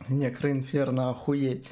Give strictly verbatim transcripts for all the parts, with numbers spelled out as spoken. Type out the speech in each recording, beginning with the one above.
Некроинферно, охуеть.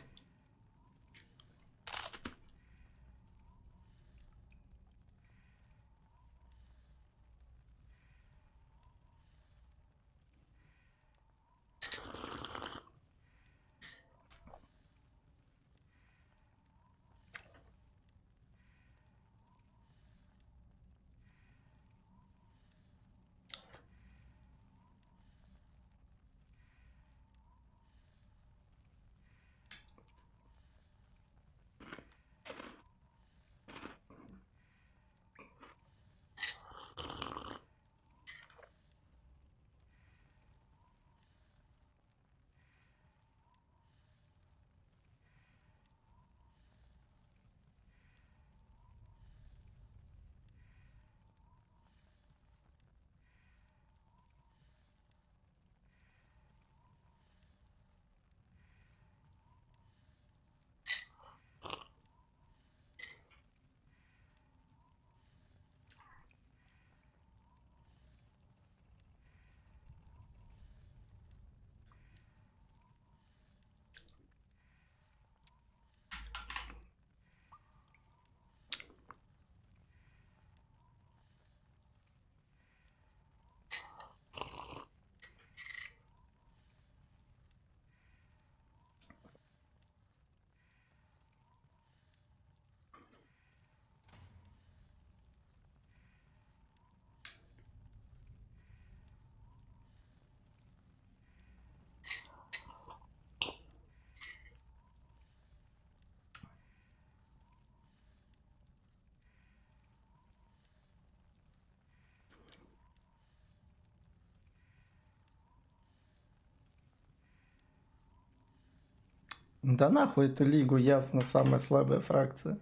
Да нахуй эту лигу, явно самая слабая фракция.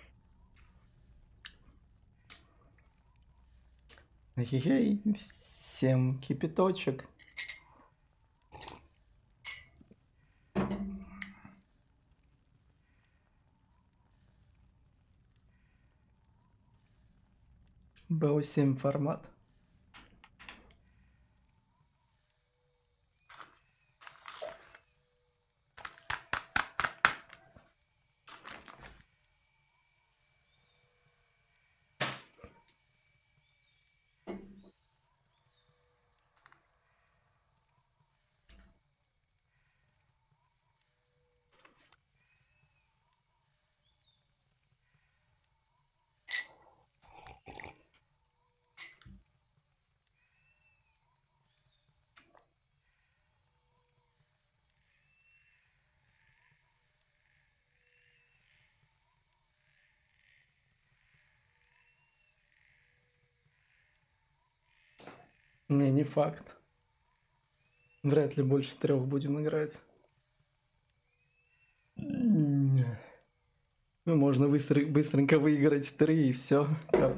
Эй, всем кипяточек. бэ о семь формат. Не, не факт. Вряд ли больше трех будем играть. Ну, можно быстро, быстренько выиграть три и все. Кап.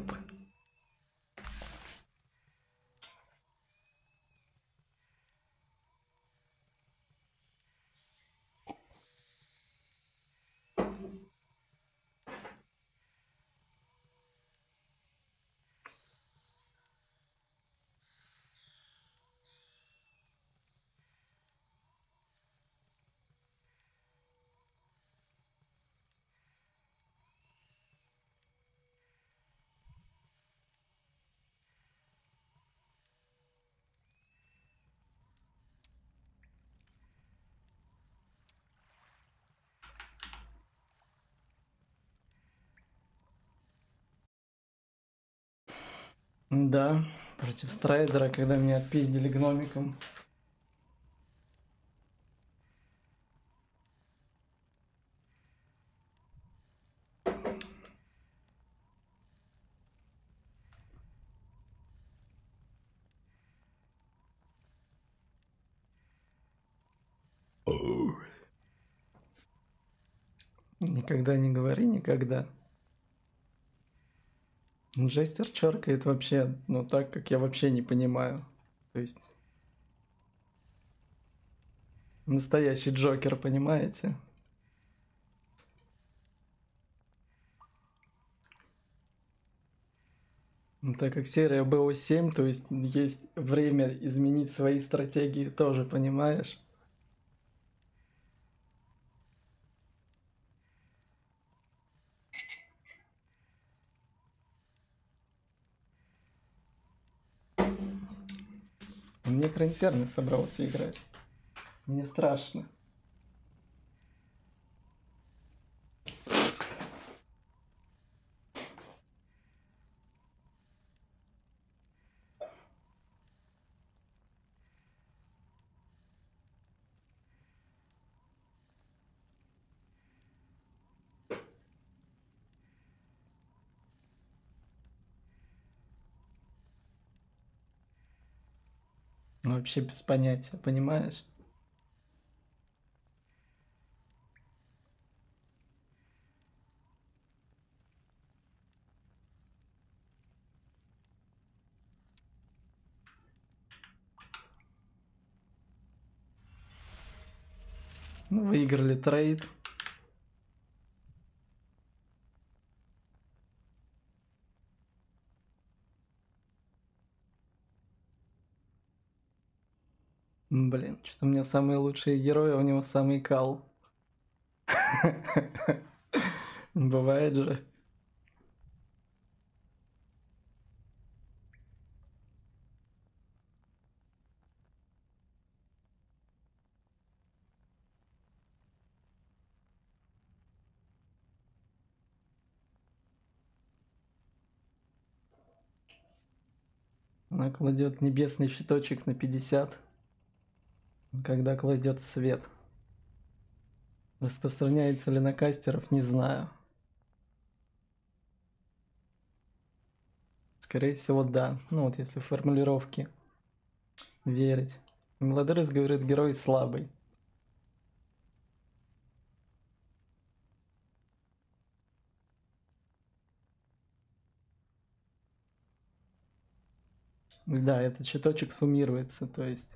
Да, против Страйдера, когда меня отпиздили гномиком. Никогда не говори никогда. Джестер черкает вообще, ну так, как я вообще не понимаю. То есть... Настоящий Джокер, понимаете? Ну, так как серия бэ о семь, то есть есть время изменить свои стратегии тоже, понимаешь? Некроинферно собрался играть. Мне страшно. Вообще без понятия, понимаешь? Ну, выиграли трейд. Блин, что-то у меня самые лучшие герои, а у него самый кал. Бывает же. Она кладет небесный щиточек на пятьдесят, когда кладет свет. Распространяется ли на кастеров, не знаю. Скорее всего, да. Ну вот если формулировки верить. Младерес говорит, герой слабый. Да, этот щиточек суммируется, то есть...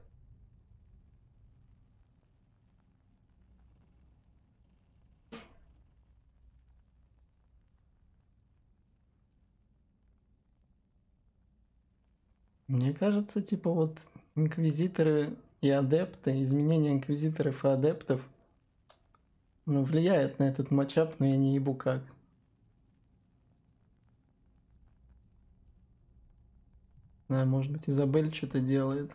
Мне кажется, типа вот инквизиторы и адепты, изменения инквизиторов и адептов, ну, влияет на этот матчап, но я не ебу как. А, может быть, Изабель что-то делает.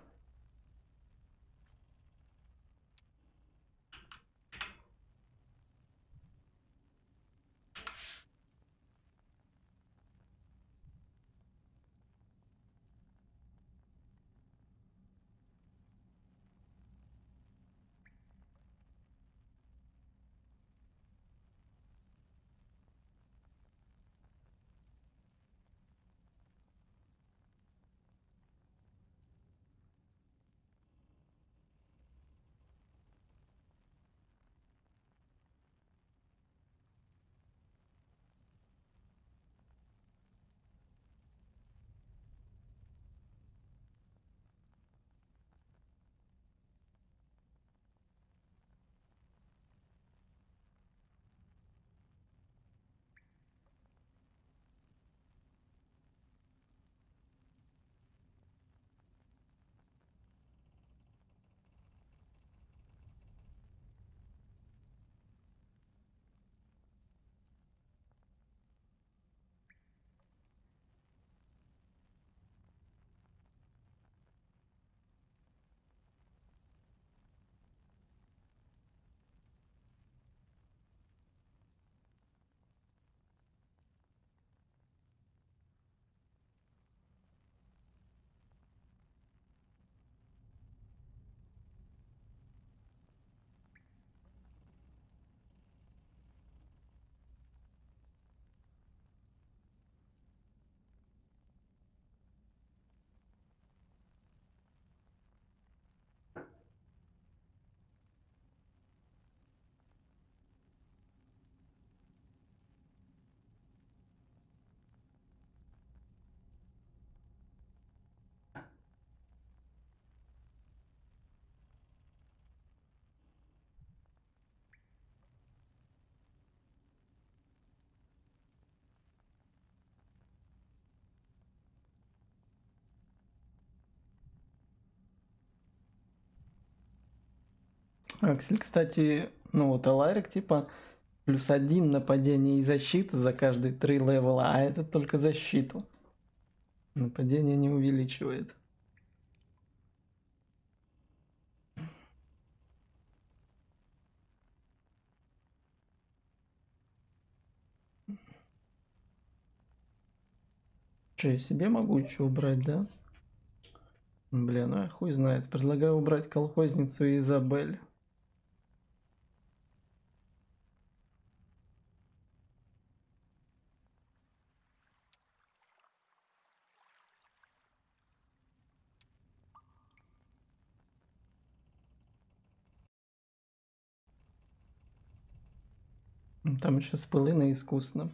Аксель, кстати, ну вот Аларик, типа, плюс один нападение и защита за каждые три левела, а это только защиту. Нападение не увеличивает. Че, я себе могу еще убрать, да? Бля, ну я хуй знает. Предлагаю убрать колхозницу и Изабель. Там еще с пылыной искусно.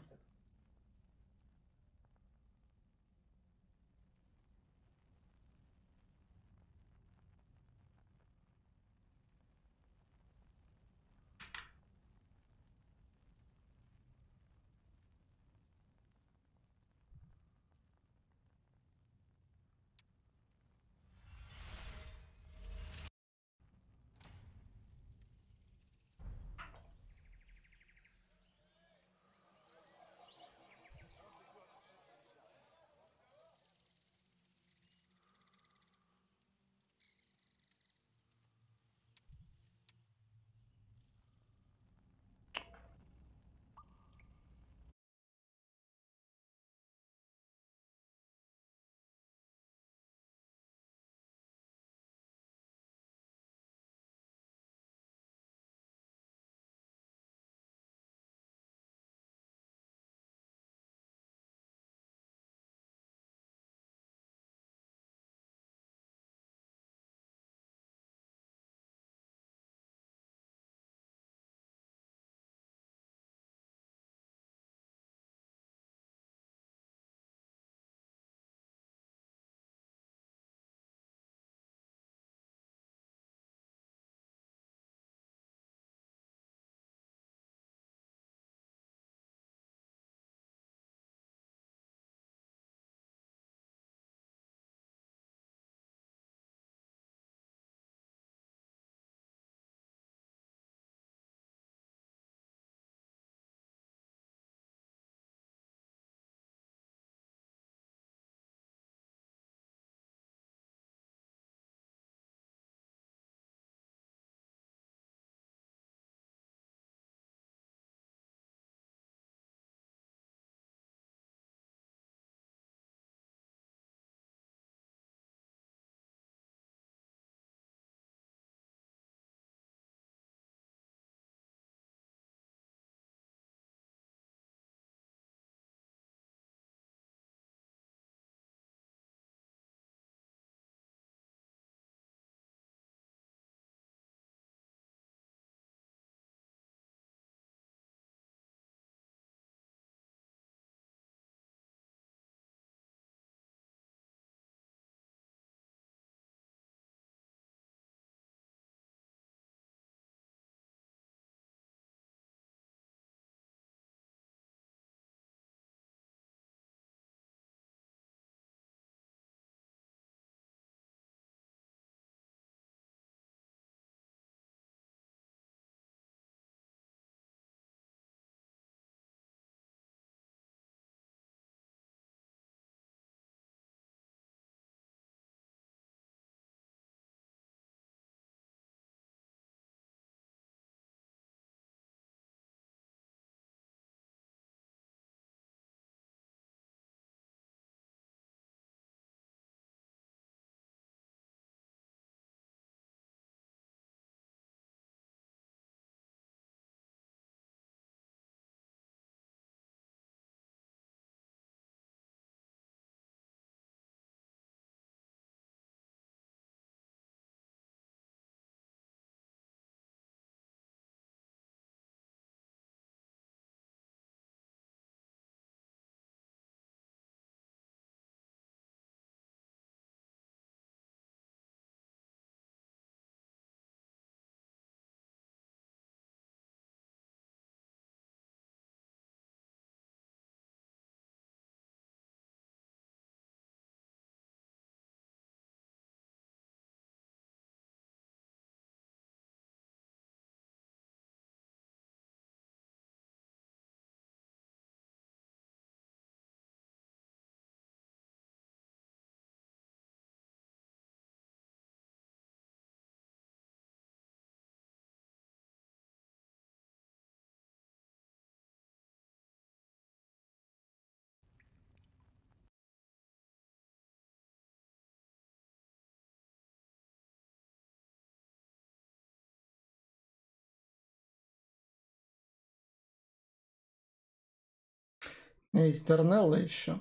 Есть Торнелла еще.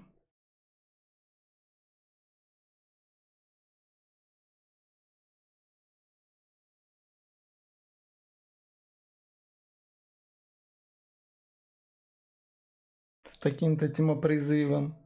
С таким-то тимопризывом.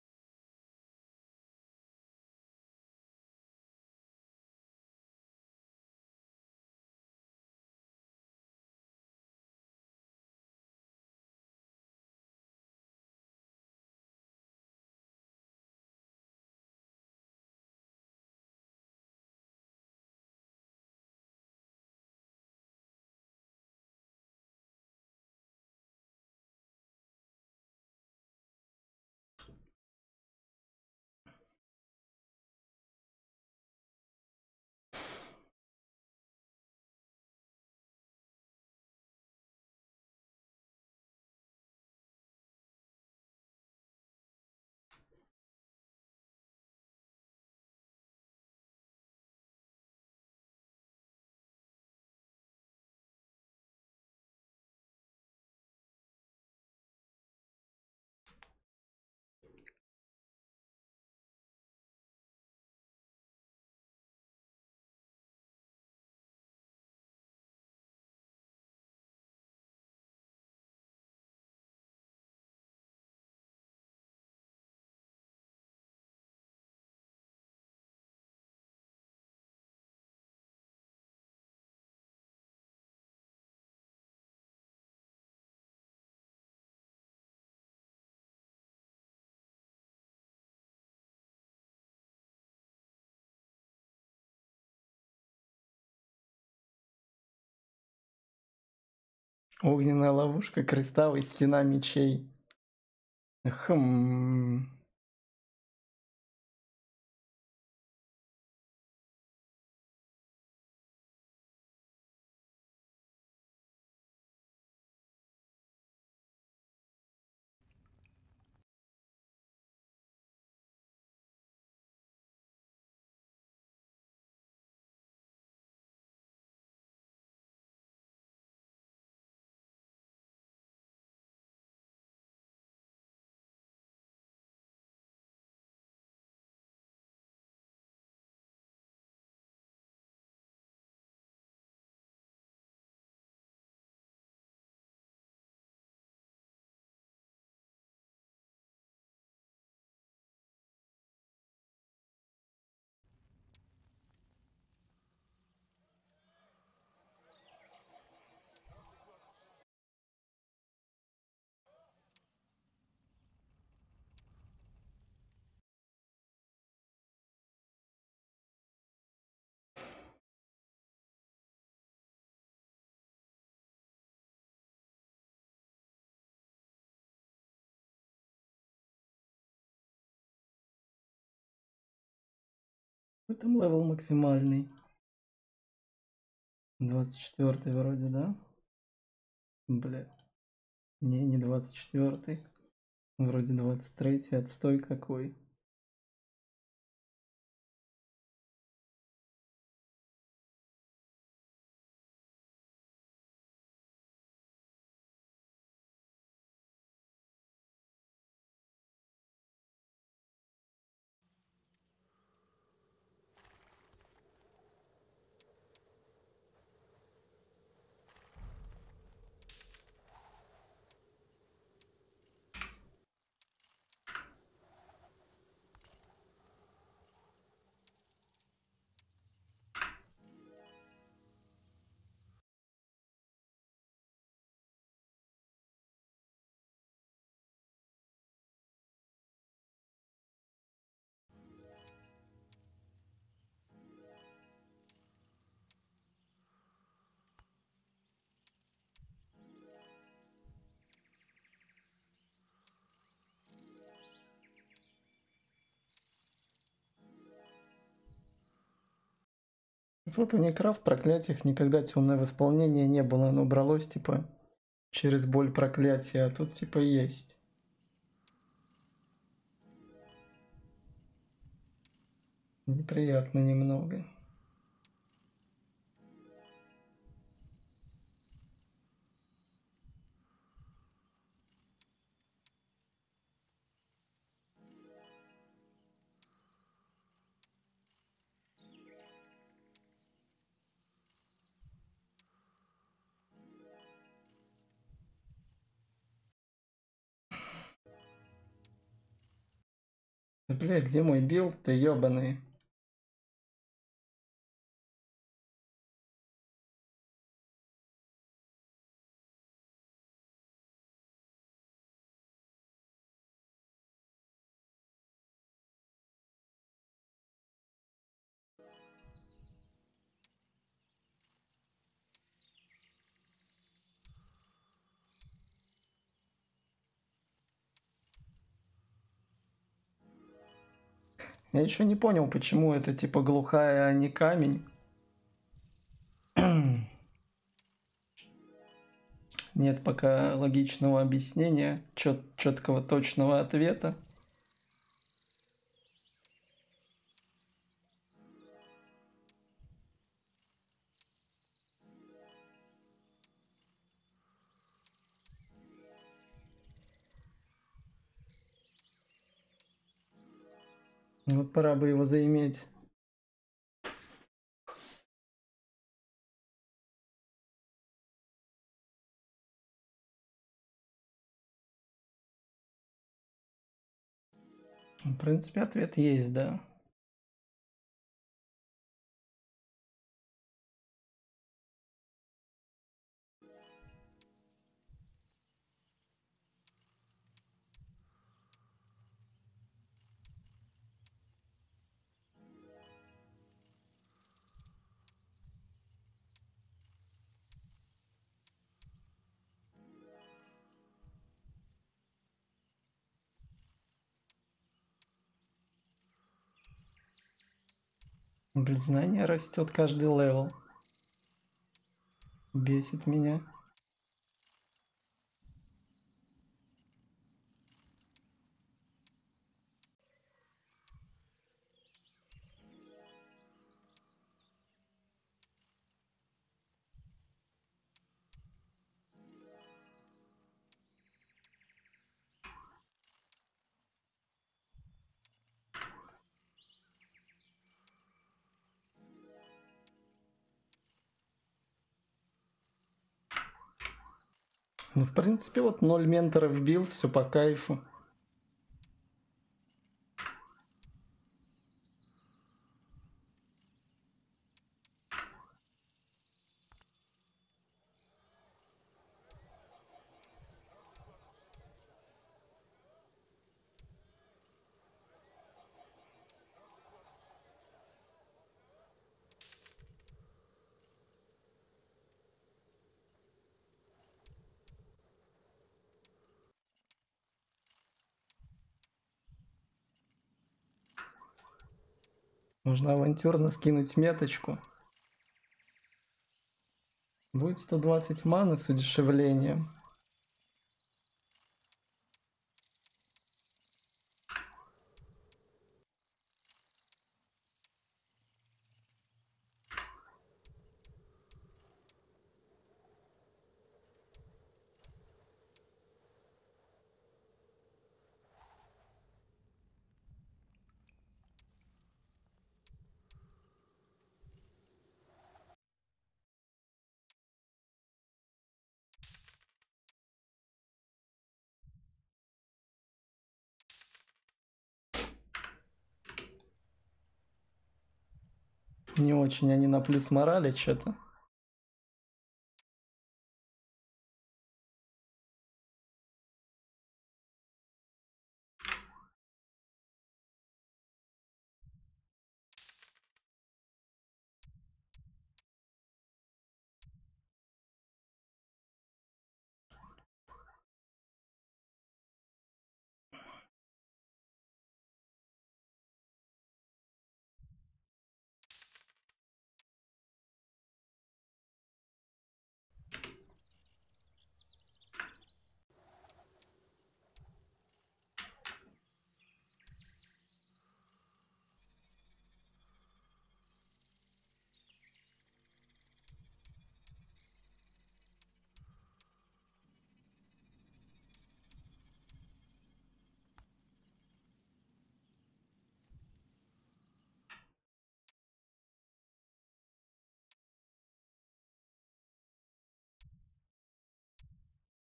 Огненная ловушка, кристаллы, стена мечей. Хм. Там левел максимальный. двадцать четвёртый вроде, да? Бля. Не, не двадцать четвёртый. Вроде двадцать третий. Отстой какой. Вот у Некра в проклятиях никогда темное восполнение не было. Оно бралось типа через боль проклятия, а тут типа есть. Неприятно немного. бля, где мой билд? Ты ёбаный. Я еще не понял, почему это типа глухая, а не камень. Нет пока логичного объяснения, чет четкого точного ответа. Вот пора бы его заиметь. В принципе, ответ есть, да. Блин, знание растет каждый левел. Бесит меня. Ну, в принципе, вот ноль менторов вбил, все по кайфу. Можно авантюрно скинуть меточку. Будет сто двадцать маны с удешевлением. Не очень они на плюс морали что-то.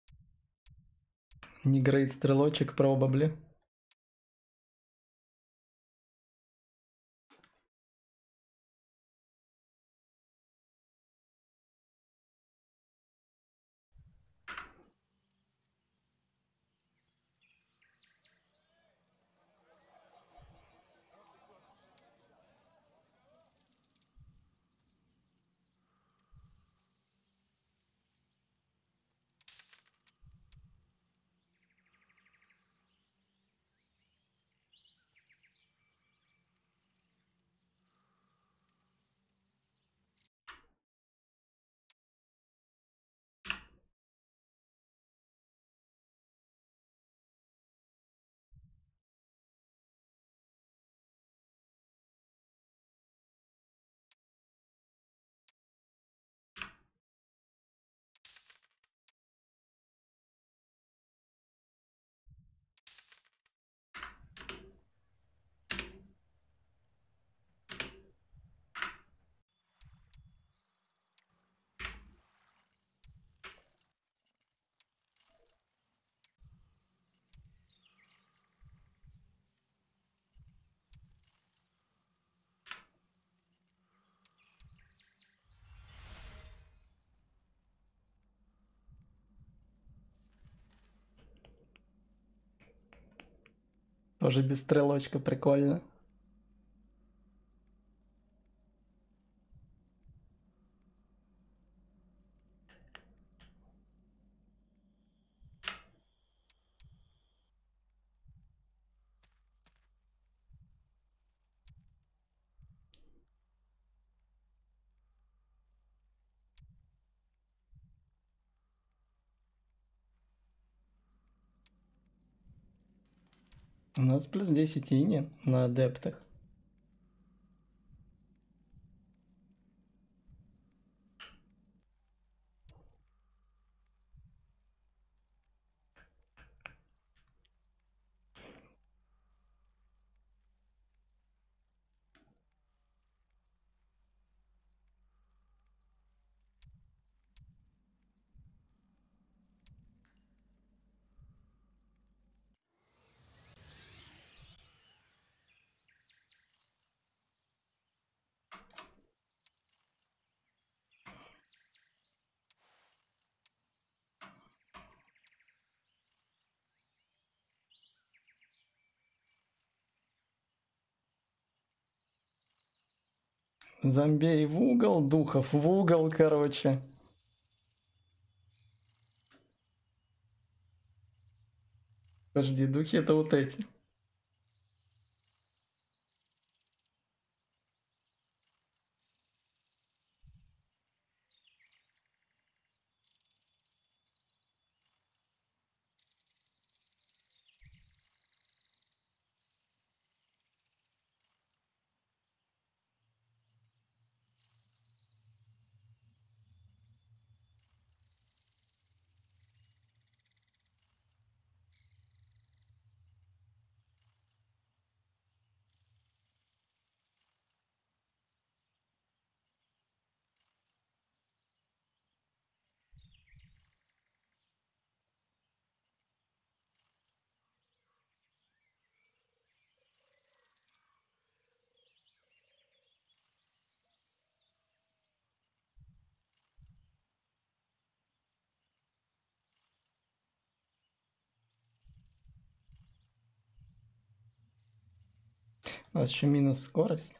Не грейд стрелочек probably. Тоже без стрелочка, прикольно. У нас плюс десять ини на адептах. Зомбей в угол, духов в угол, короче. Подожди, духи это вот эти. У нас еще минус скорость.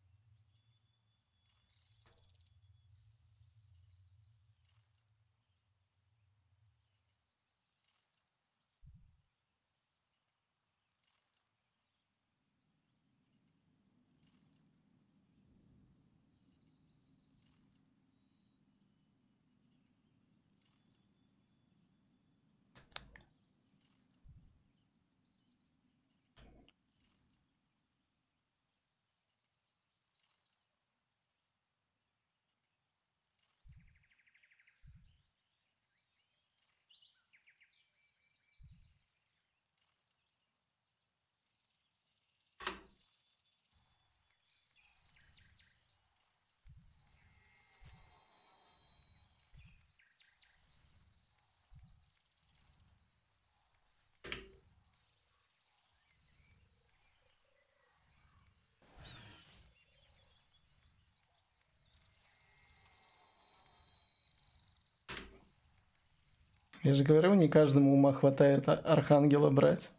Я же говорю, не каждому ума хватает архангела брать.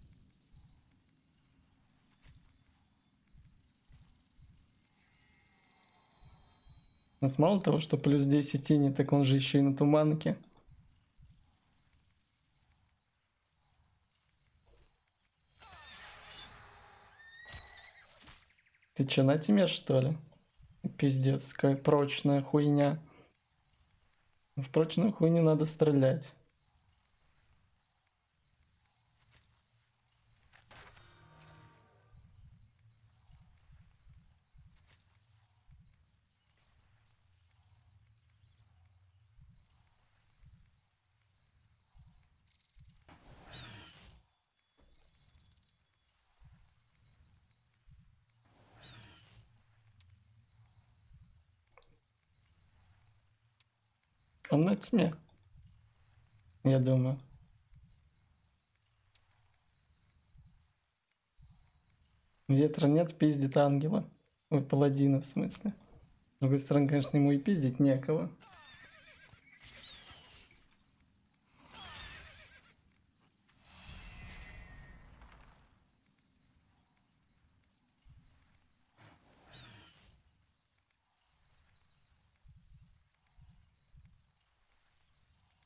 У нас мало того, что плюс десять ини, так он же еще и на туманке. Ты че, на тебе, что ли? Пиздец, какая прочная хуйня. В прочную хуйню надо стрелять. Он на тьме, я думаю. Ветра нет, пиздит ангела. Ой, паладина в смысле. С другой стороны, конечно, ему и пиздить некого.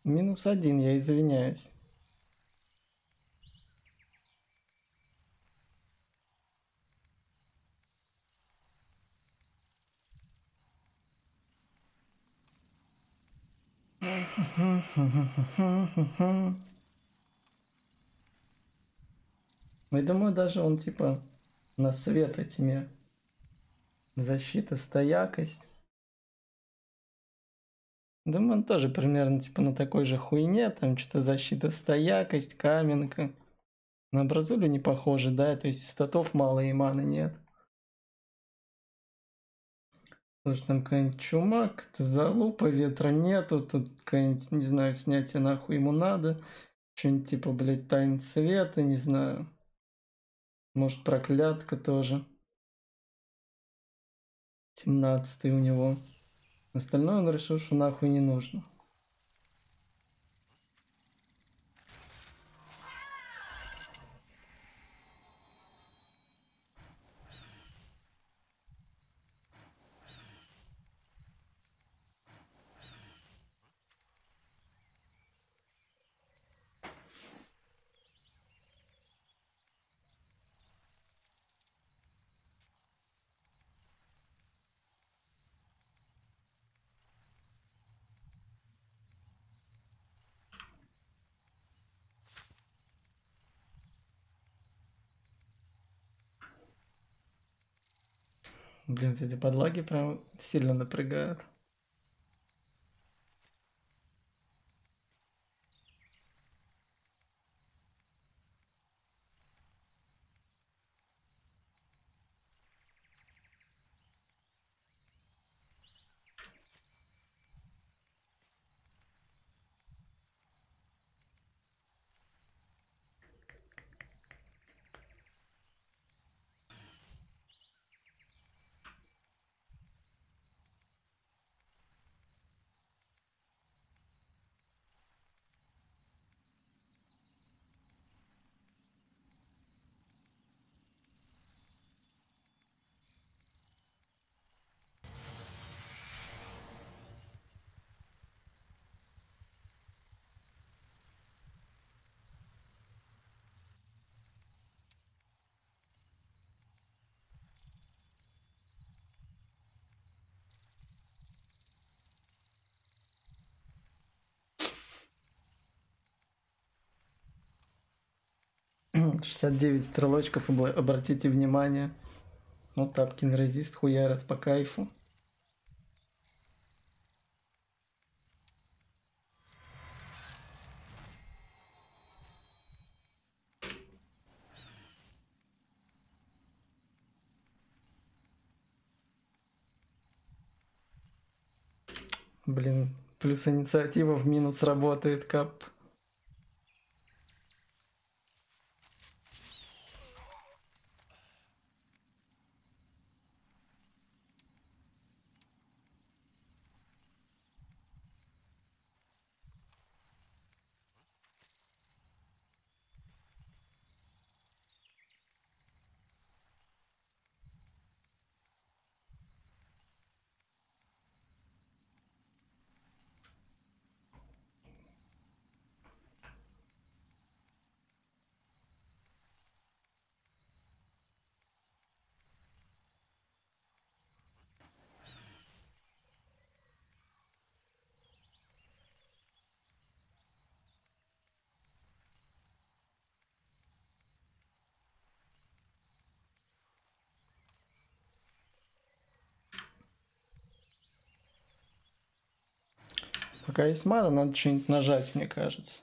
Минус один, я извиняюсь. Я думаю, даже он типа на свет этими защита, стоякость. Думаю, он тоже примерно типа на такой же хуйне, там что-то защита, стоякость, каменка. На Абразулю не похоже, да, то есть статов мало и маны нет. Потому что там какая-нибудь чума, какая-то залупа, ветра нету, тут какая-нибудь, не знаю, снятие нахуй ему надо. Что-нибудь типа, блядь, тайн света, не знаю. Может, проклятка тоже. семнадцатый у него. Остальное он решил, что нахуй не нужно. Блин, эти подлаги прям сильно напрягают. шестьдесят девять стрелочков, обратите внимание. Вот Тапкин резист хуярят по кайфу. Блин, плюс инициатива в минус работает, кап. Пока есть мана, надо что-нибудь нажать, мне кажется.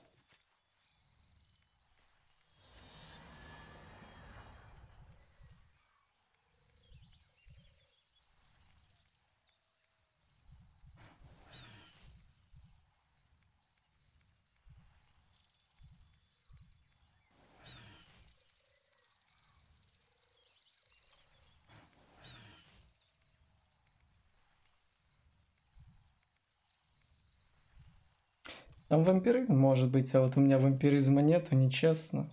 Там вампиризм может быть, а вот у меня вампиризма нету, нечестно.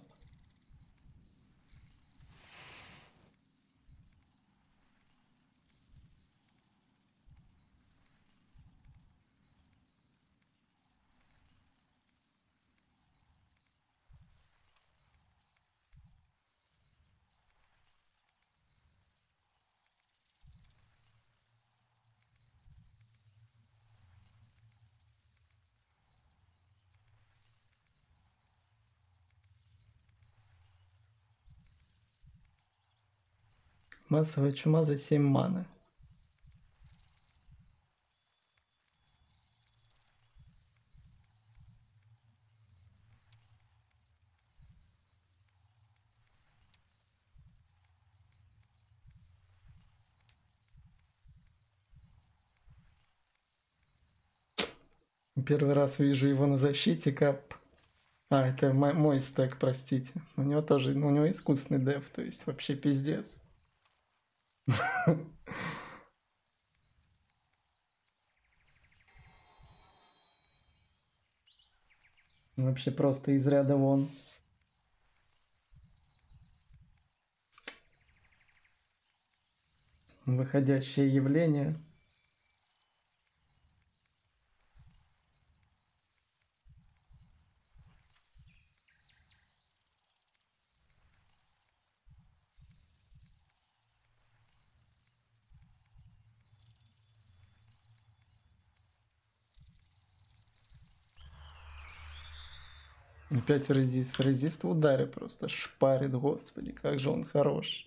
Массовая чума за семь маны. Первый раз вижу его на защите, кап. А, это мой, мой стек, простите. У него тоже, у него искусственный деф, то есть вообще пиздец. Вообще просто из ряда вон. Выходящее явление. Опять резист. Резист в ударе просто шпарит, господи, как же он хорош.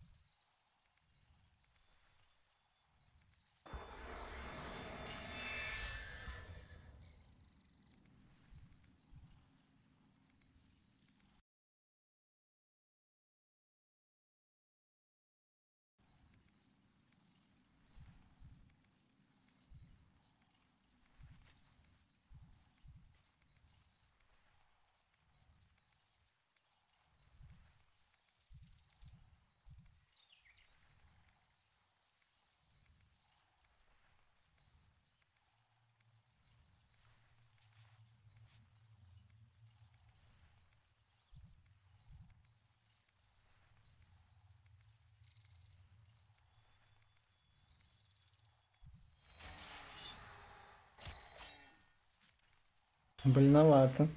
Больновато.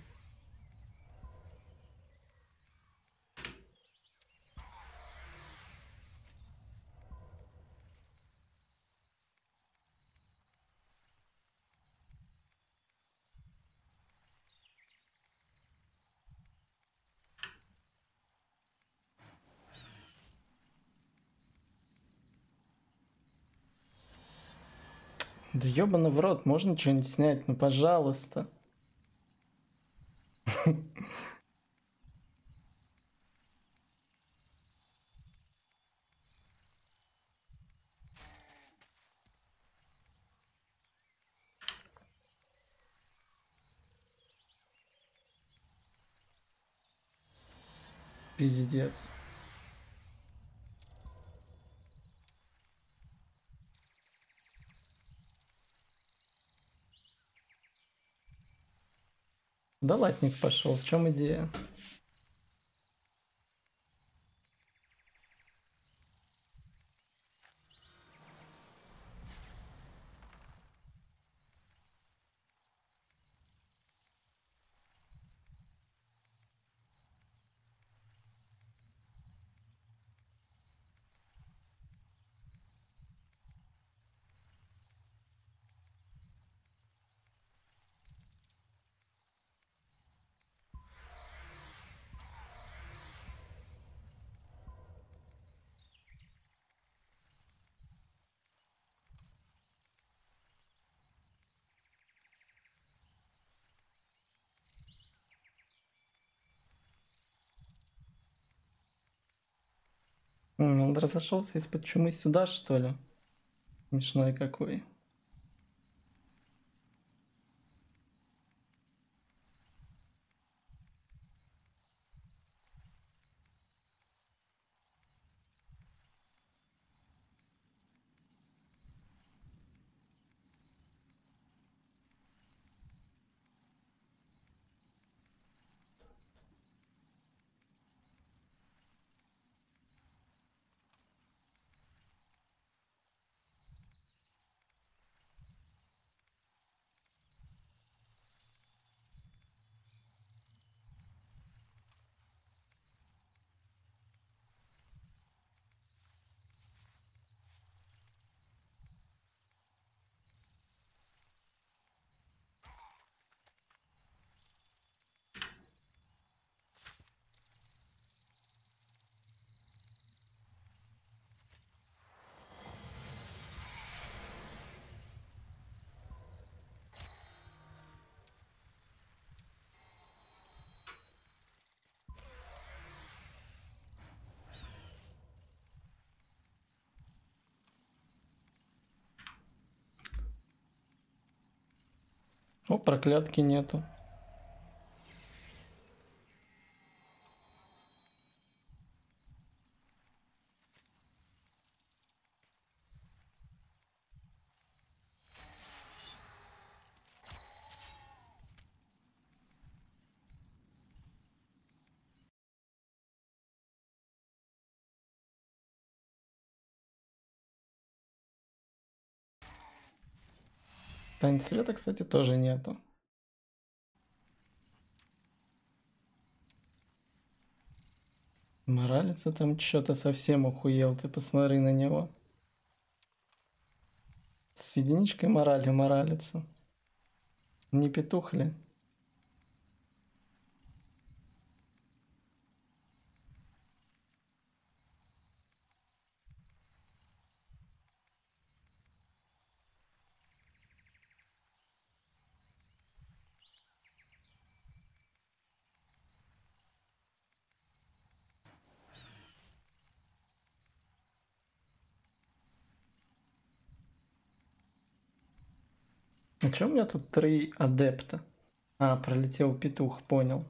Да ёбаный в рот, можно что-нибудь снять? Ну, пожалуйста. Пиздец. Да латник пошел, в чем идея? М, Он разошелся из-под чумы сюда, что ли? Смешной какой. О, проклятки нету. Тайн света, кстати, тоже нету. Моралица там что-то совсем охуел, ты посмотри на него. С единичкой морали моралица. Не петух ли? А чё у меня тут три адепта? А, пролетел петух, понял.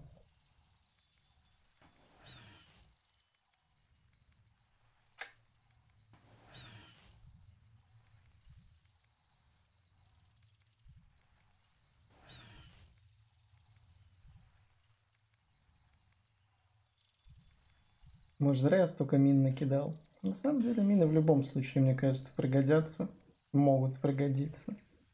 Может, зря я столько мин накидал. На самом деле мины в любом случае, мне кажется, пригодятся. Могут пригодиться.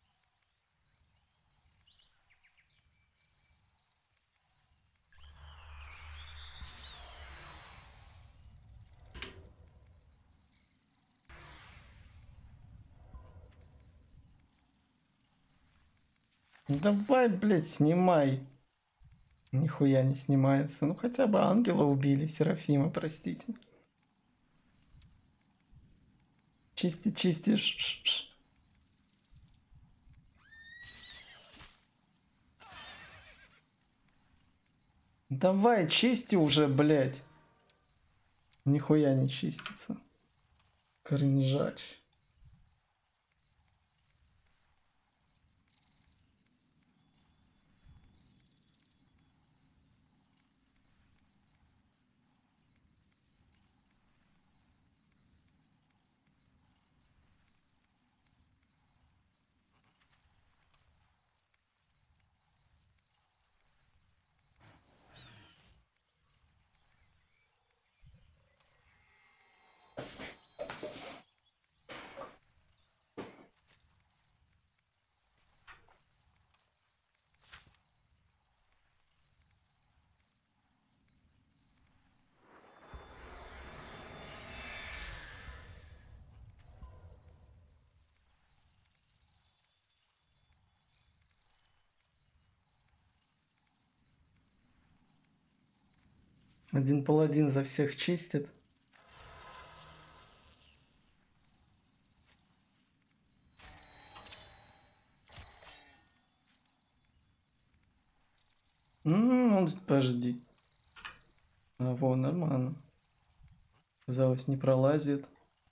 Давай, блядь, снимай. Нихуя не снимается. Ну хотя бы ангела убили, Серафима, простите. Чисти, чисти. Ш -ш -ш. Давай, чисти уже, блядь. Нихуя не чистится. Кринжач. Один паладин за всех чистит. Ну, подожди. А, во, нормально. Казалось, не пролазит.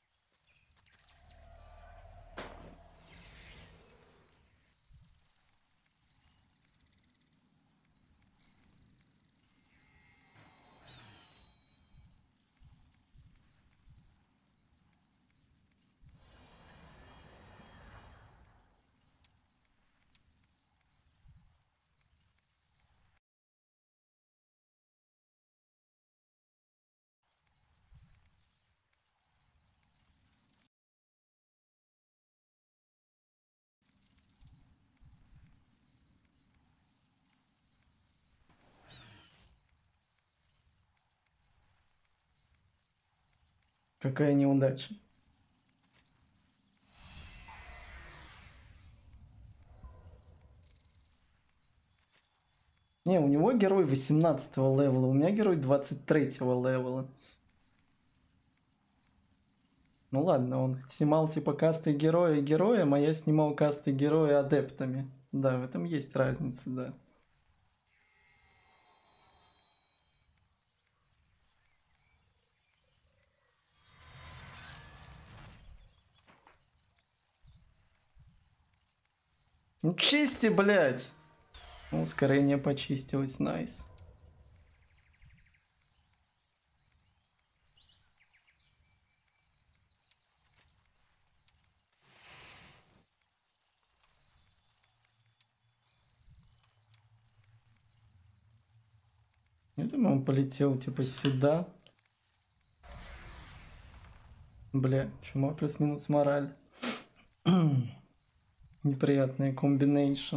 Какая неудача. Не, у него герой восемнадцатого левела, у меня герой двадцать третьего левела. Ну ладно, он снимал типа касты героя героем, а я снимал касты героя адептами. Да, в этом есть разница, да. Ну чисти, блядь! Ускорение почистилось, найс. Я думаю, он полетел типа сюда. Бля, чума плюс-минус мораль. Неприятная комбинейшн.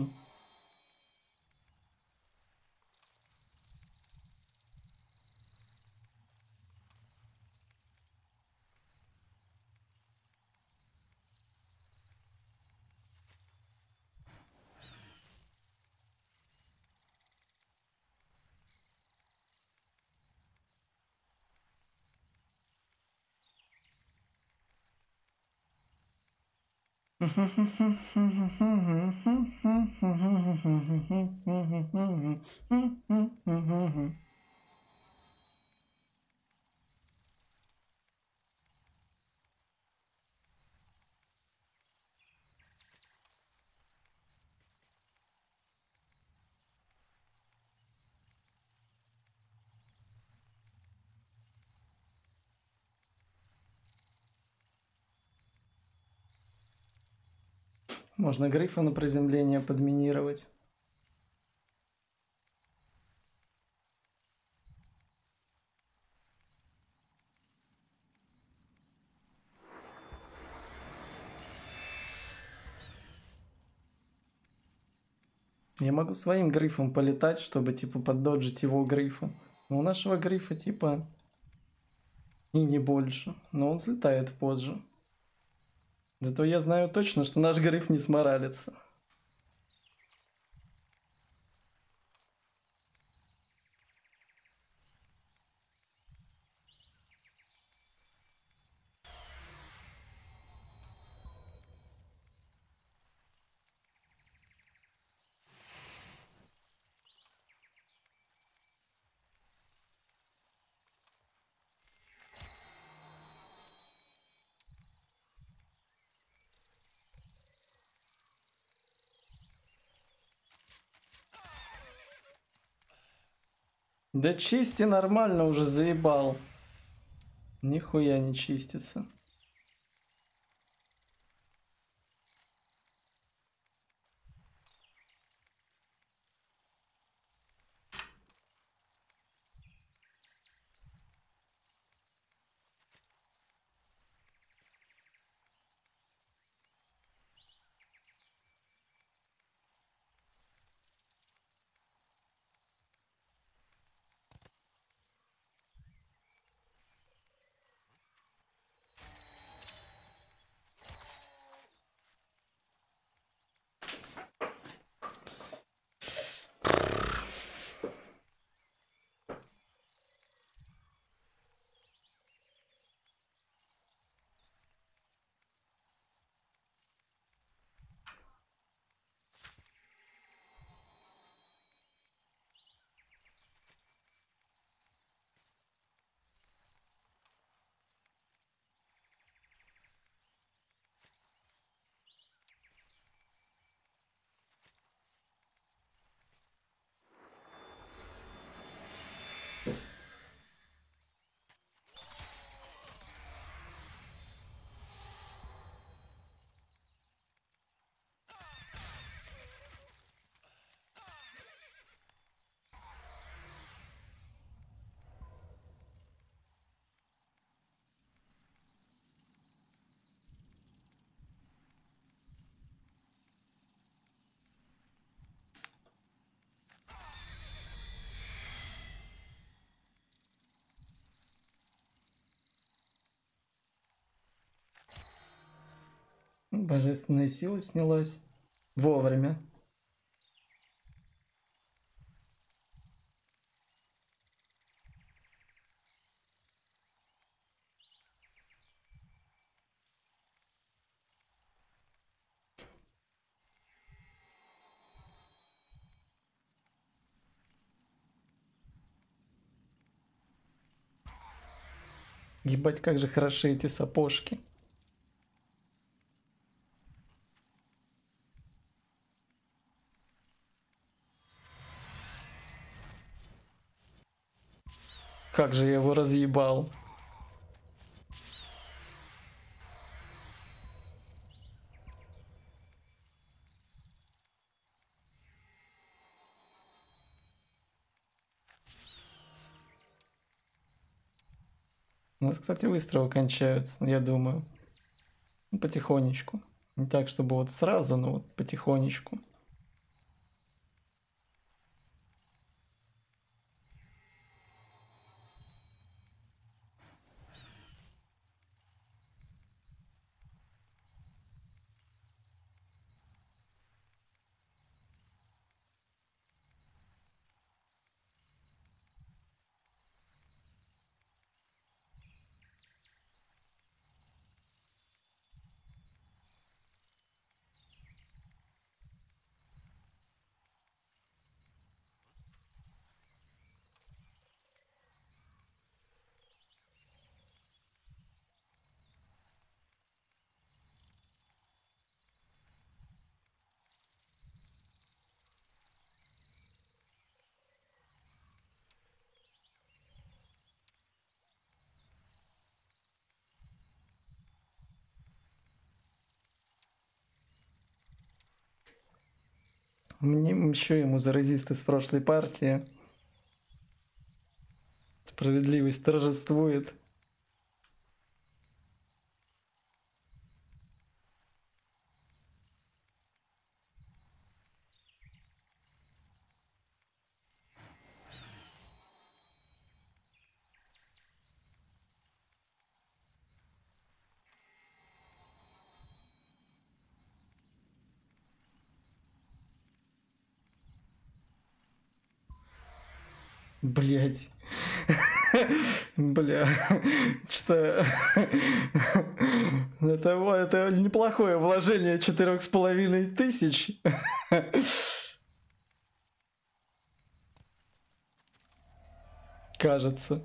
Можно грифа на приземление подминировать. Я могу своим грифом полетать, чтобы типа поддоджить его грифа. Но у нашего грифа типа и не больше. Но он взлетает позже. Зато я знаю точно, что наш гриф не сморалится. Да чисти нормально, уже заебал. Нихуя не чистится. Божественная сила снялась. Вовремя. Ебать, как же хороши эти сапожки. Как же я его разъебал. У нас, кстати, выстрелы кончаются, я думаю. Ну, потихонечку. Не так, чтобы вот сразу, но вот потихонечку. Мне еще ему за резист из прошлой партии. Справедливость торжествует. Блять. Бля. Что... Это, это неплохое вложение четырех с половиной тысяч. Кажется.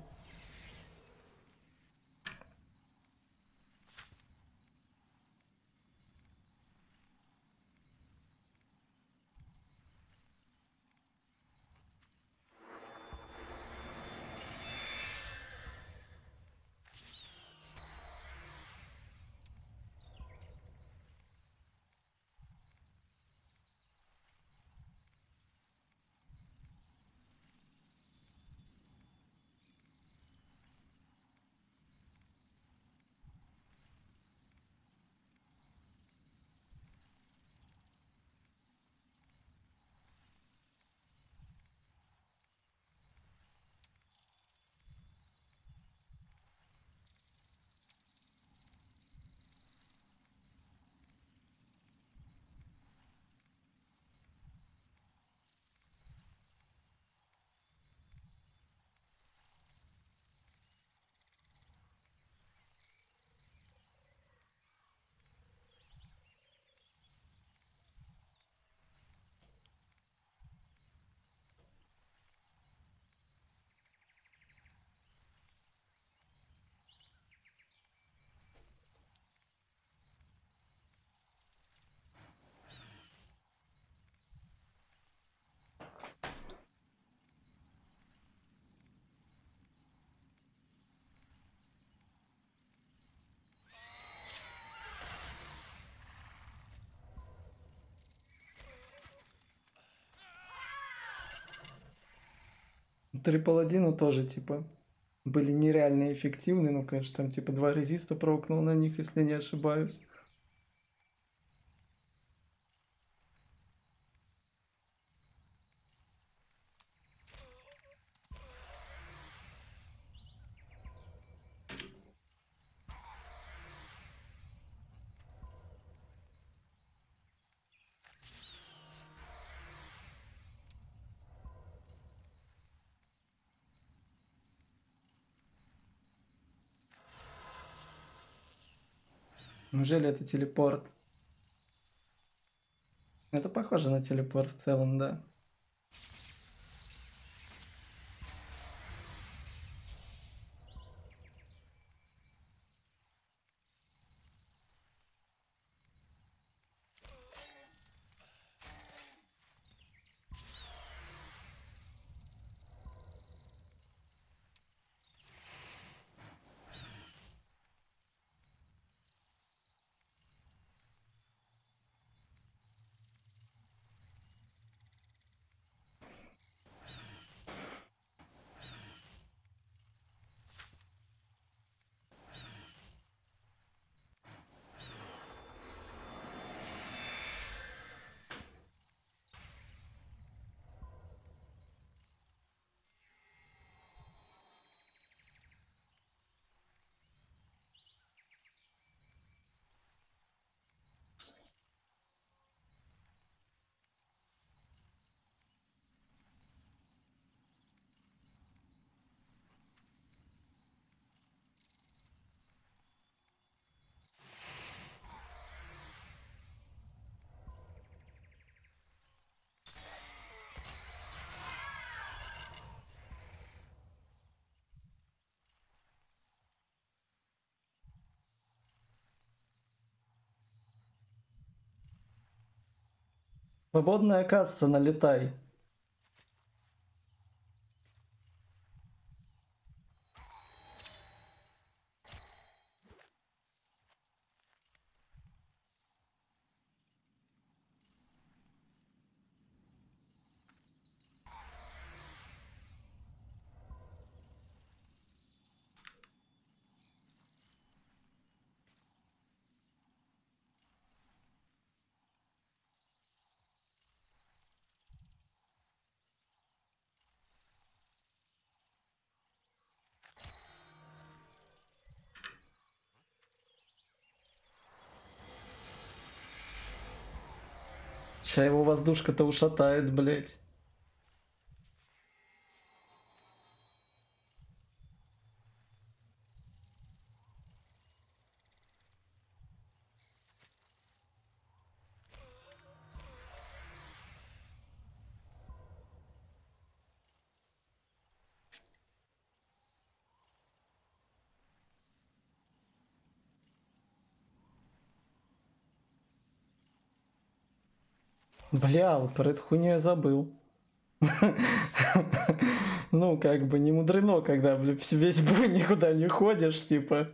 Три паладина тоже, типа, были нереально эффективны. Ну, конечно, там, типа, два резиста прокнул на них, если не ошибаюсь. Неужели это телепорт? Это похоже на телепорт в целом, да. Свободная касса, налетай. Сейчас его воздушка-то ушатает, блять. Бля, вот про эту хуйню я забыл. Ну, как бы не мудрено, когда, бля, весь бой никуда не ходишь, типа.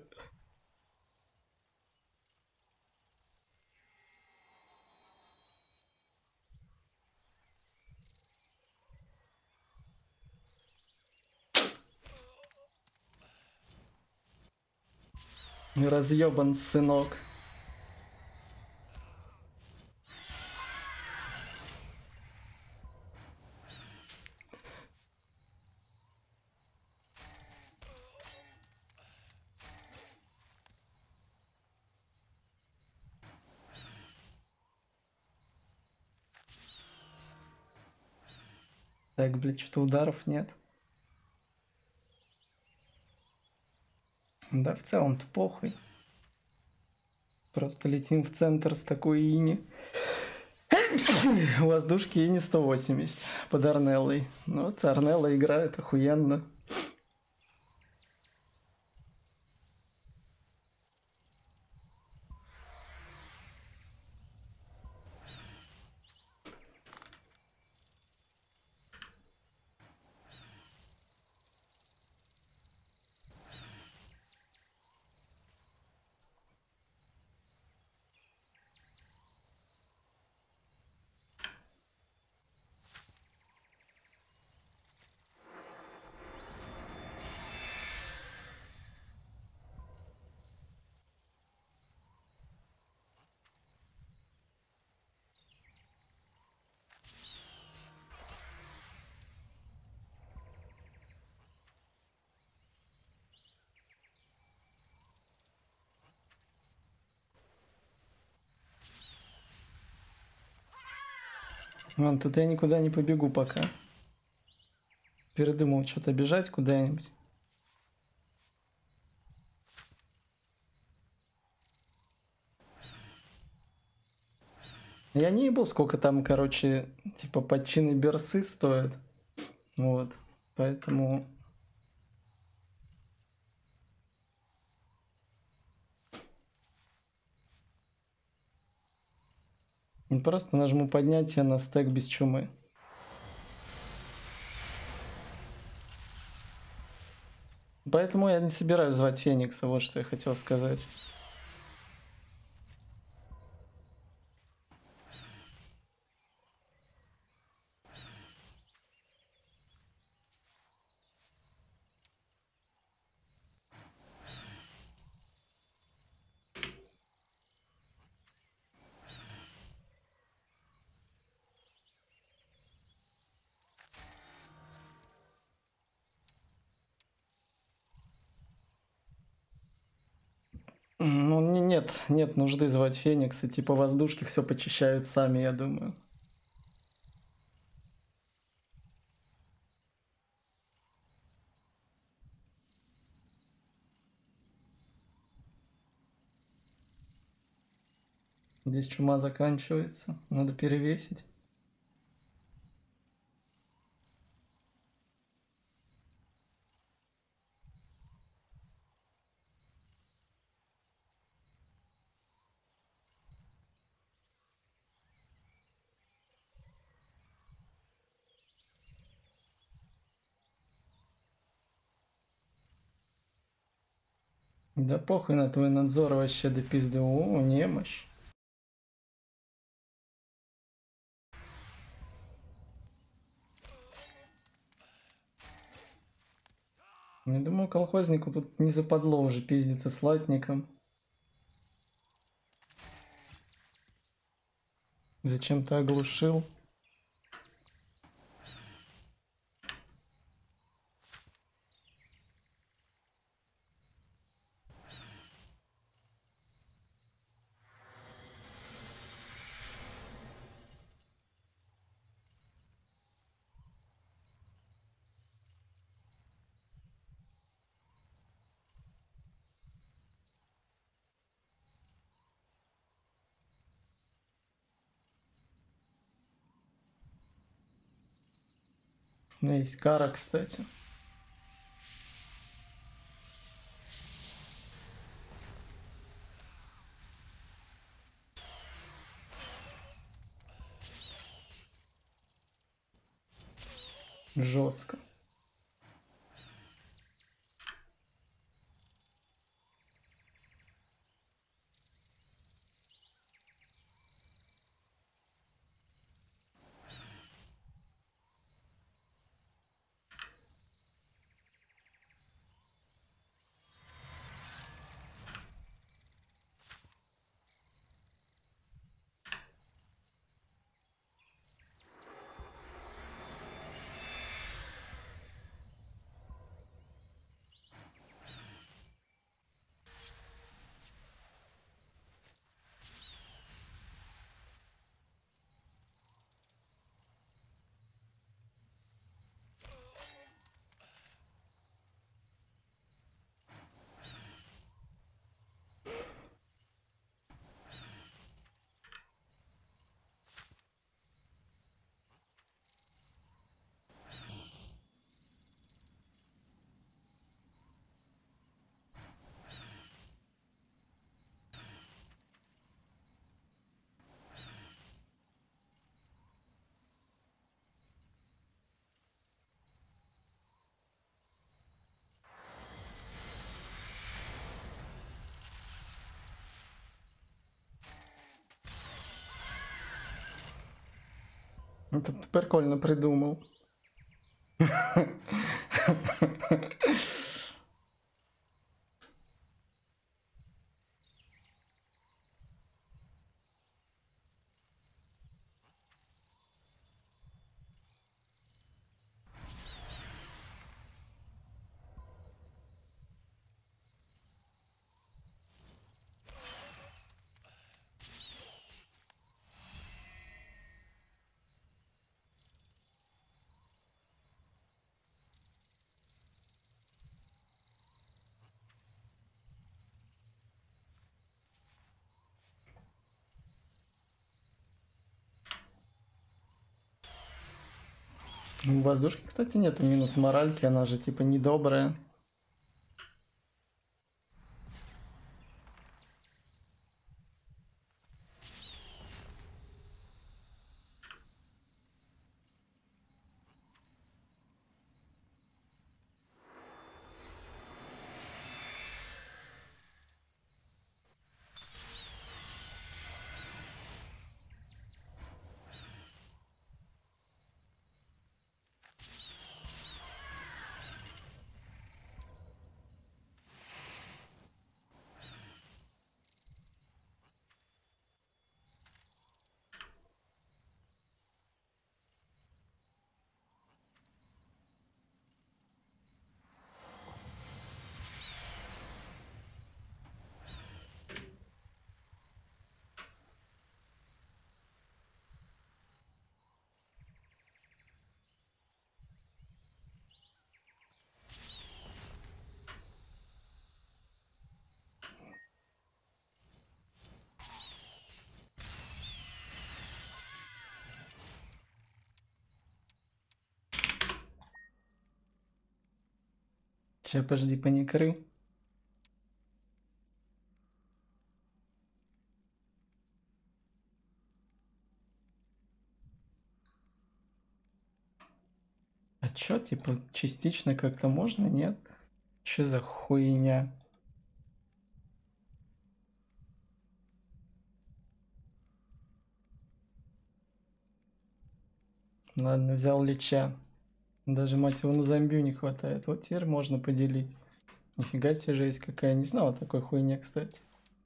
Разъебан, сынок. Так, блядь, что ударов нет. Да, в целом-то похуй. Просто летим в центр с такой ини. Воздушки ини сто восемьдесят под Арнеллой. Ну вот Арнелла играет охуенно. Вон, тут я никуда не побегу пока. Передумал что-то бежать куда-нибудь. Я не ебу, сколько там, короче, типа подчины берсы стоят. Вот, поэтому... Просто нажму поднятие на стек без чумы. Поэтому я не собираюсь звать Феникса, вот что я хотел сказать. Ну, не- нет, нет нужды звать Феникса, типа воздушки все почищают сами, я думаю. Здесь чума заканчивается, надо перевесить. Да похуй на твой надзор вообще до пизды. О, немощь. Я думаю, колхознику тут не западло уже пиздиться с латником. Зачем ты оглушил? У меня есть кара, кстати. Жестко. Это ты прикольно придумал. У воздушки, кстати, нету минус моральки, она же типа недобрая. Сейчас, подожди, поникрыл. А чё, типа, частично как-то можно, нет? Что за хуйня? Ладно, взял Лича. Даже, мать его, на зомбию не хватает. Вот теперь можно поделить. Нифига себе, жесть какая. Не знал о такой хуйне, кстати.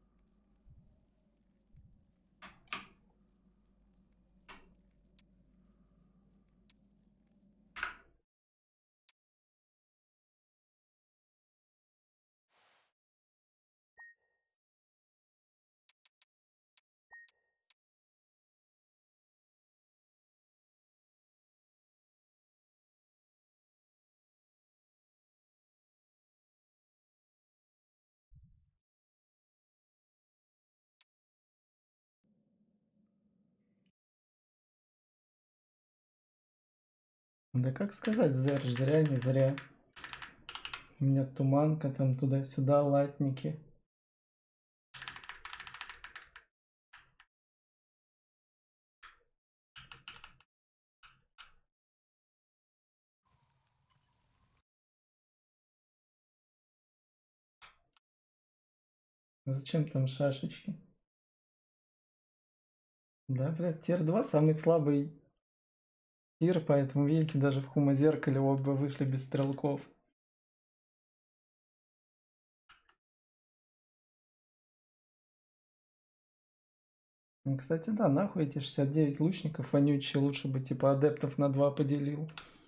Да как сказать, зря, зря, не зря. У меня туманка там туда-сюда, латники. Зачем там шашечки? Да, блядь, тир два самый слабый тир, поэтому, видите, даже в хумозеркале оба вышли без стрелков. Ну, кстати, да, нахуй эти шестьдесят девять лучников вонючие, лучше бы типа адептов на два поделил.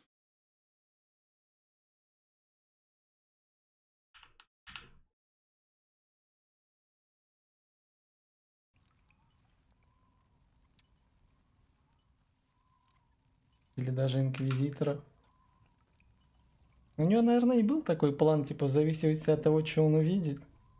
Или даже инквизитора. У него, наверное, и был такой план, типа, в зависимости от того, что он увидит.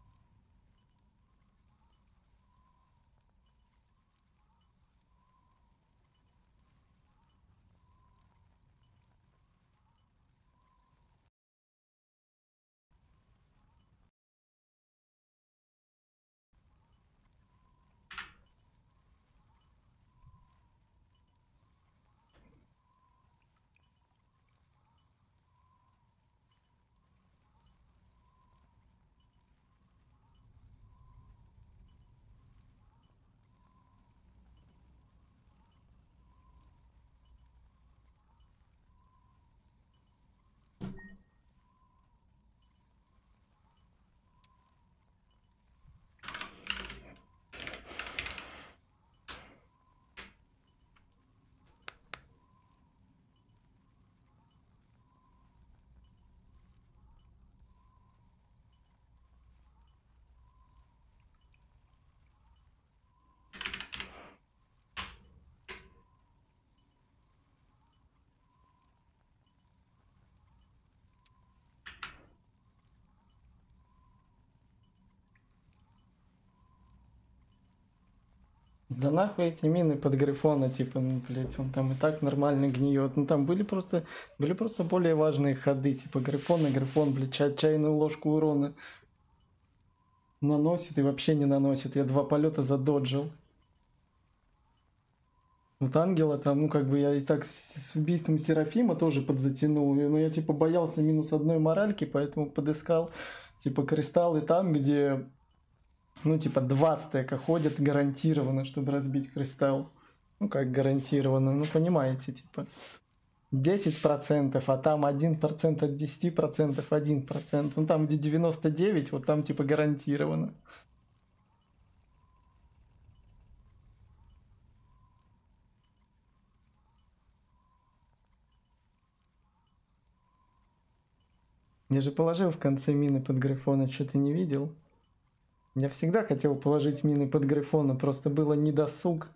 Да нахуй эти мины под Грифона, типа, ну, блять, он там и так нормально гниет. Ну там были просто, были просто более важные ходы, типа Грифон и Грифон, блядь, чай, чайную ложку урона наносит и вообще не наносит. Я два полета задоджил. Вот ангела там, ну как бы я и так с, с убийством Серафима тоже подзатянул. Но я типа боялся минус одной моральки, поэтому подыскал типа кристаллы там, где ну типа два стека ходят гарантированно, чтобы разбить кристалл. Ну как гарантированно, ну понимаете, типа десять процентов, а там один процент от десяти процентов, один процент. Ну там где девяносто девять, вот там типа гарантированно. Я же положил в конце мины под Грифона, что ты не видел? Я всегда хотел положить мины под Грифона, просто было недосуг.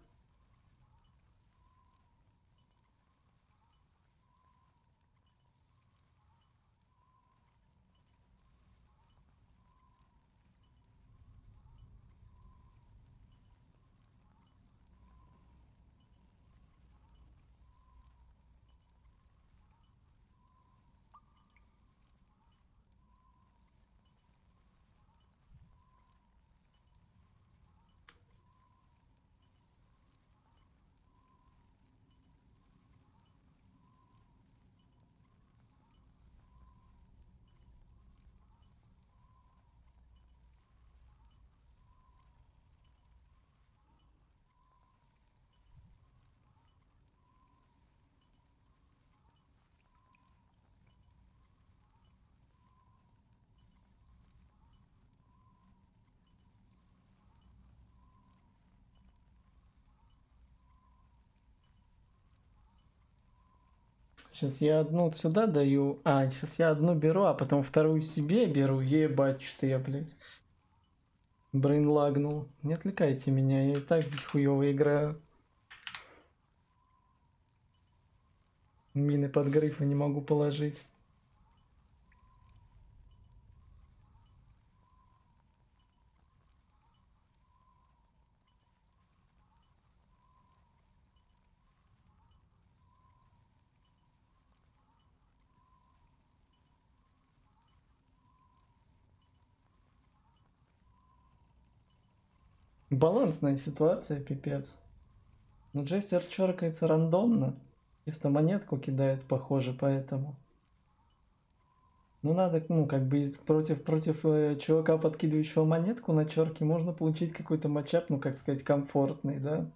Сейчас я одну сюда даю. А, сейчас я одну беру, а потом вторую себе беру. Ебать, что я, блядь. Брейн лагнул. Не отвлекайте меня, я и так хуёво играю. Мины под грифа не могу положить. Балансная ситуация, пипец. Но Джестер черкается рандомно. Чисто монетку кидает, похоже, поэтому. Ну надо, ну как бы из, против, против э, чувака, подкидывающего монетку на черке, можно получить какой-то матчап, ну как сказать, комфортный, да?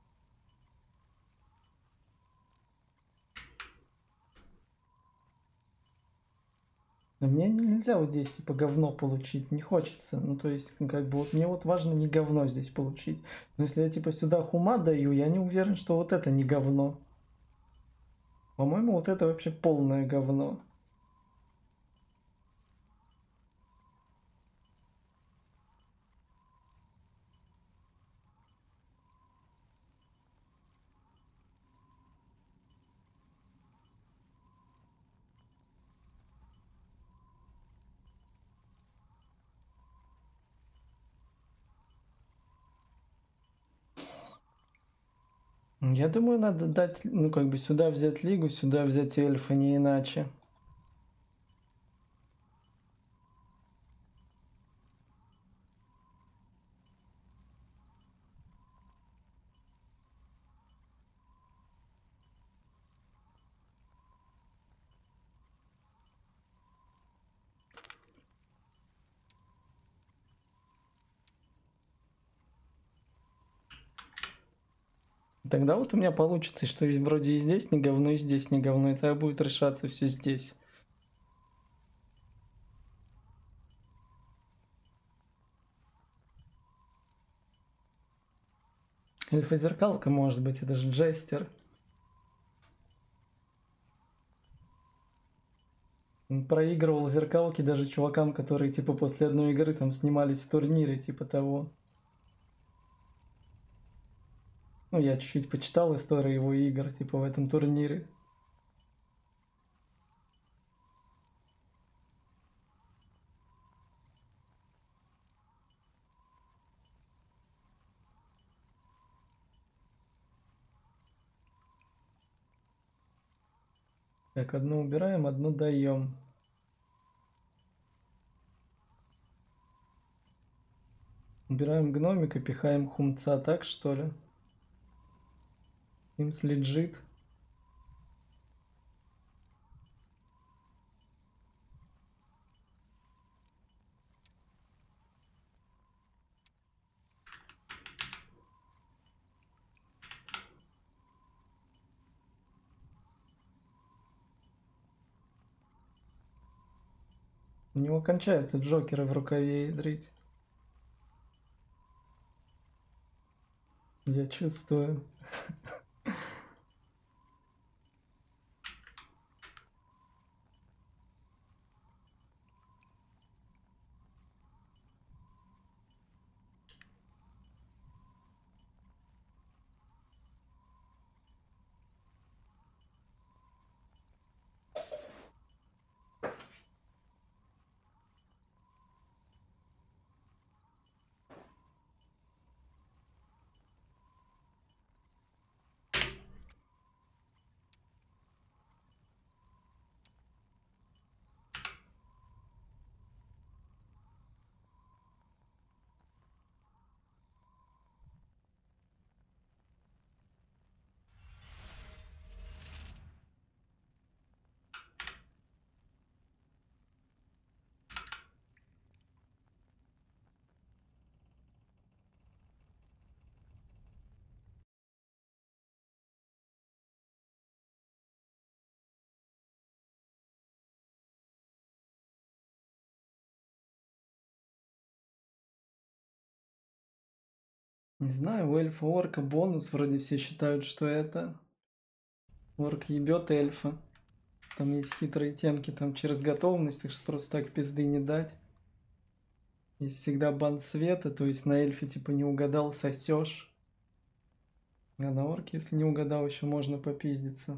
Но мне нельзя вот здесь типа говно получить, не хочется. Ну то есть, ну, как бы вот мне вот важно не говно здесь получить. Но если я типа сюда хума даю, я не уверен, что вот это не говно. По-моему, вот это вообще полное говно. Я думаю, надо дать, ну как бы сюда взять лигу, сюда взять эльфа, не иначе. Тогда вот у меня получится, что вроде и здесь не говно, и здесь не говно, и тогда будет решаться все здесь. Эльфа-зеркалка, может быть, это же Джестер. Он проигрывал зеркалки даже чувакам, которые типа после одной игры там снимались в турнире, типа того. Ну, я чуть-чуть почитал историю его игр, типа в этом турнире. Так, одну убираем, одну даем. Убираем гномика, пихаем хумца, так что ли? Симс лежит. У него кончаются джокеры в рукаве ядрить. Я чувствую. Не знаю, у эльфа орка бонус, вроде все считают, что это. Орк ебет эльфа. Там есть хитрые темки, там через готовность, так что просто так пизды не дать. Есть всегда бан света, то есть на эльфе типа не угадал, сосешь. А на орке, если не угадал, еще можно попиздиться.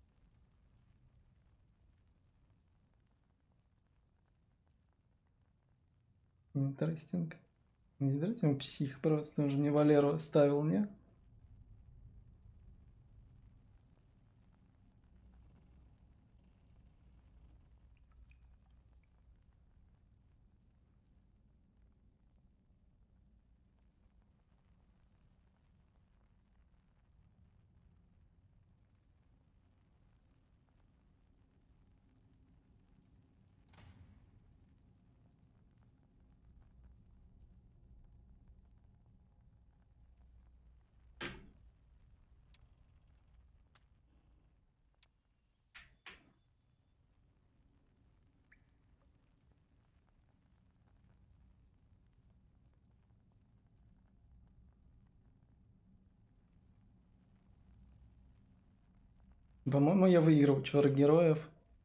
Интересненько. Интересно, псих просто. Он же мне Валеру оставил, не? По-моему, я выиграл чёр героев.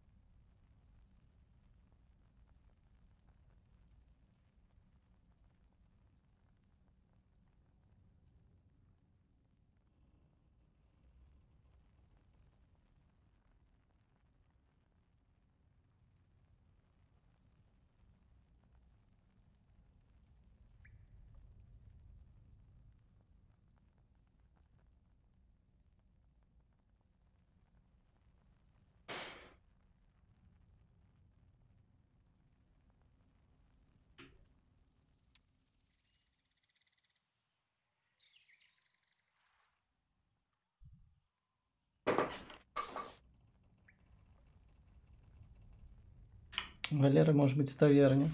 Валера может быть в таверне.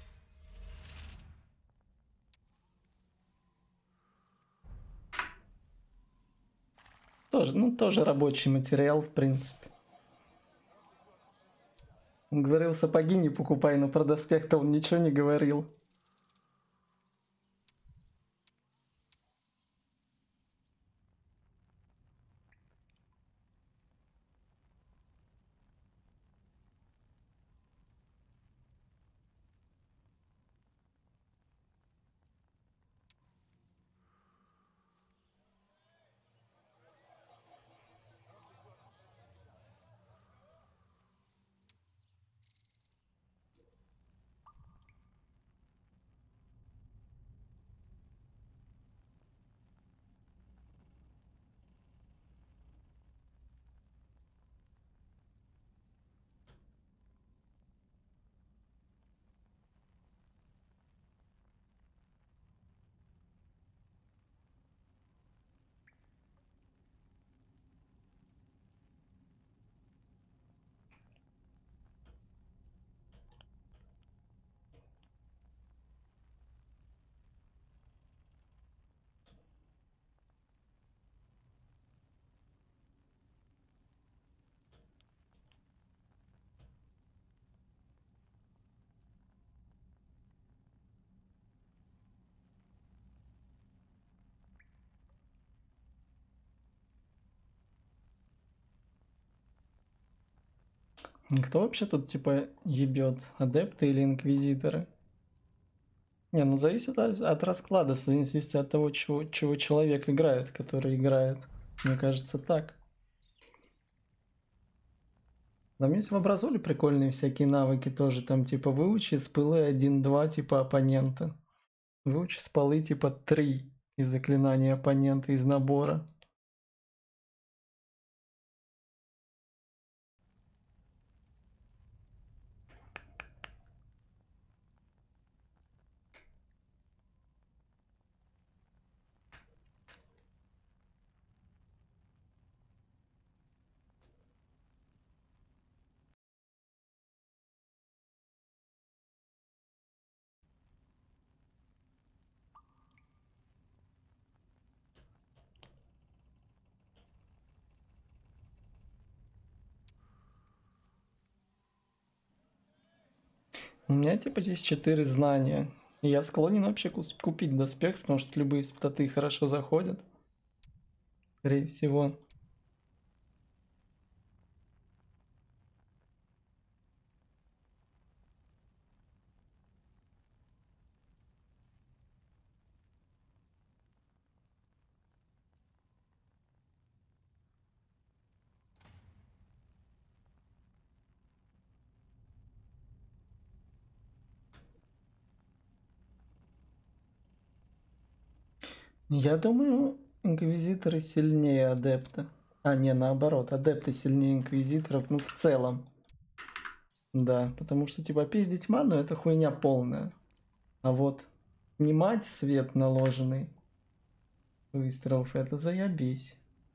Тоже, ну, тоже рабочий материал, в принципе. Он говорил, сапоги не покупай, но про доспех-то он ничего не говорил. Кто вообще тут типа ебет? Адепты или инквизиторы? Не, ну зависит от, от расклада, зависит от того, чего, чего человек играет, который играет. Мне кажется, так. Там есть в образуле прикольные всякие навыки тоже, там типа выучи с пылы один-два типа оппонента. Выучи с полы типа три из заклинания оппонента из набора. У меня типа есть четыре знания. И я склонен вообще купить доспех, потому что любые статы хорошо заходят. Скорее всего. Я думаю, инквизиторы сильнее адепта. А, не, наоборот, адепты сильнее инквизиторов, ну, в целом. Да, потому что, типа, пиздить ману — это хуйня полная. А вот снимать свет наложенный выстрелов — это заебись.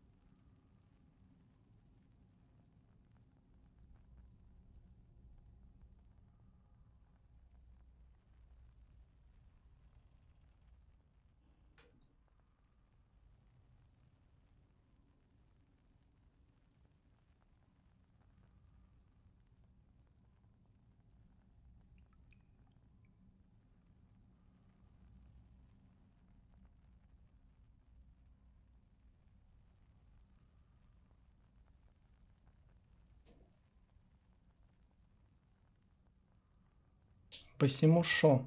Посему шо?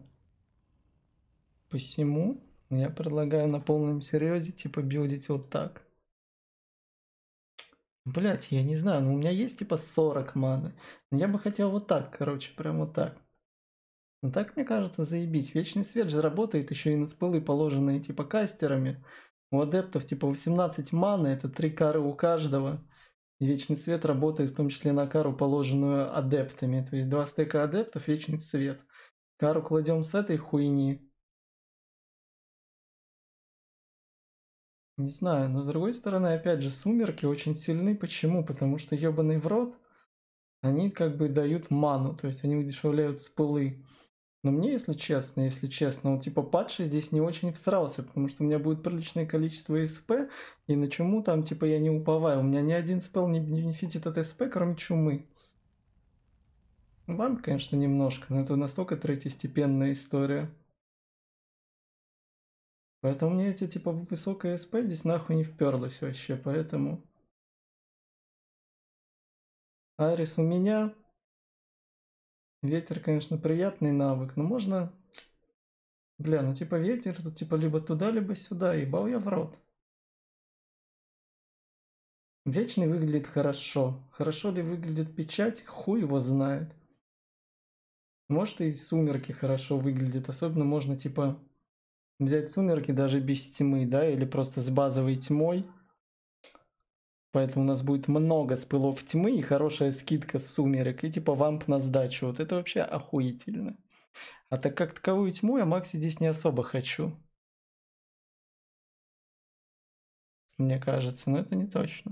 Посему я предлагаю на полном серьезе, типа, билдить вот так. Блять, я не знаю, ну у меня есть типа сорок маны. Но я бы хотел вот так, короче, прям вот так. Ну так, мне кажется, заебись. Вечный свет же работает еще и на спылы, положенные типа кастерами. У адептов типа восемнадцать маны, это три кары у каждого. И вечный свет работает в том числе на кару, положенную адептами. То есть два стека адептов, вечный свет. Кару кладем с этой хуйни. Не знаю, но с другой стороны, опять же, сумерки очень сильны. Почему? Потому что ебаный в рот, они как бы дают ману, то есть они удешевляют спылы. Но мне, если честно, если честно, вот типа падший здесь не очень всрался, потому что у меня будет приличное количество СП, и на чуму там типа я не уповаю. У меня ни один спел не бенефитит от СП, кроме чумы. Вам, конечно, немножко, но это настолько третьестепенная история. Поэтому мне эти типа высокая СП здесь нахуй не вперлась вообще, поэтому... Арис у меня. Ветер, конечно, приятный навык, но можно... Бля, ну типа ветер, тут типа либо туда, либо сюда, ебал я в рот. Вечный выглядит хорошо. Хорошо ли выглядит печать, хуй его знает. Может и сумерки хорошо выглядят. Особенно можно типа взять сумерки даже без тьмы, да, или просто с базовой тьмой. Поэтому у нас будет много спылов тьмы и хорошая скидка с сумерек. И типа вамп на сдачу. Вот это вообще охуительно. А так как таковую тьму я Макси здесь не особо хочу. Мне кажется, но это не точно.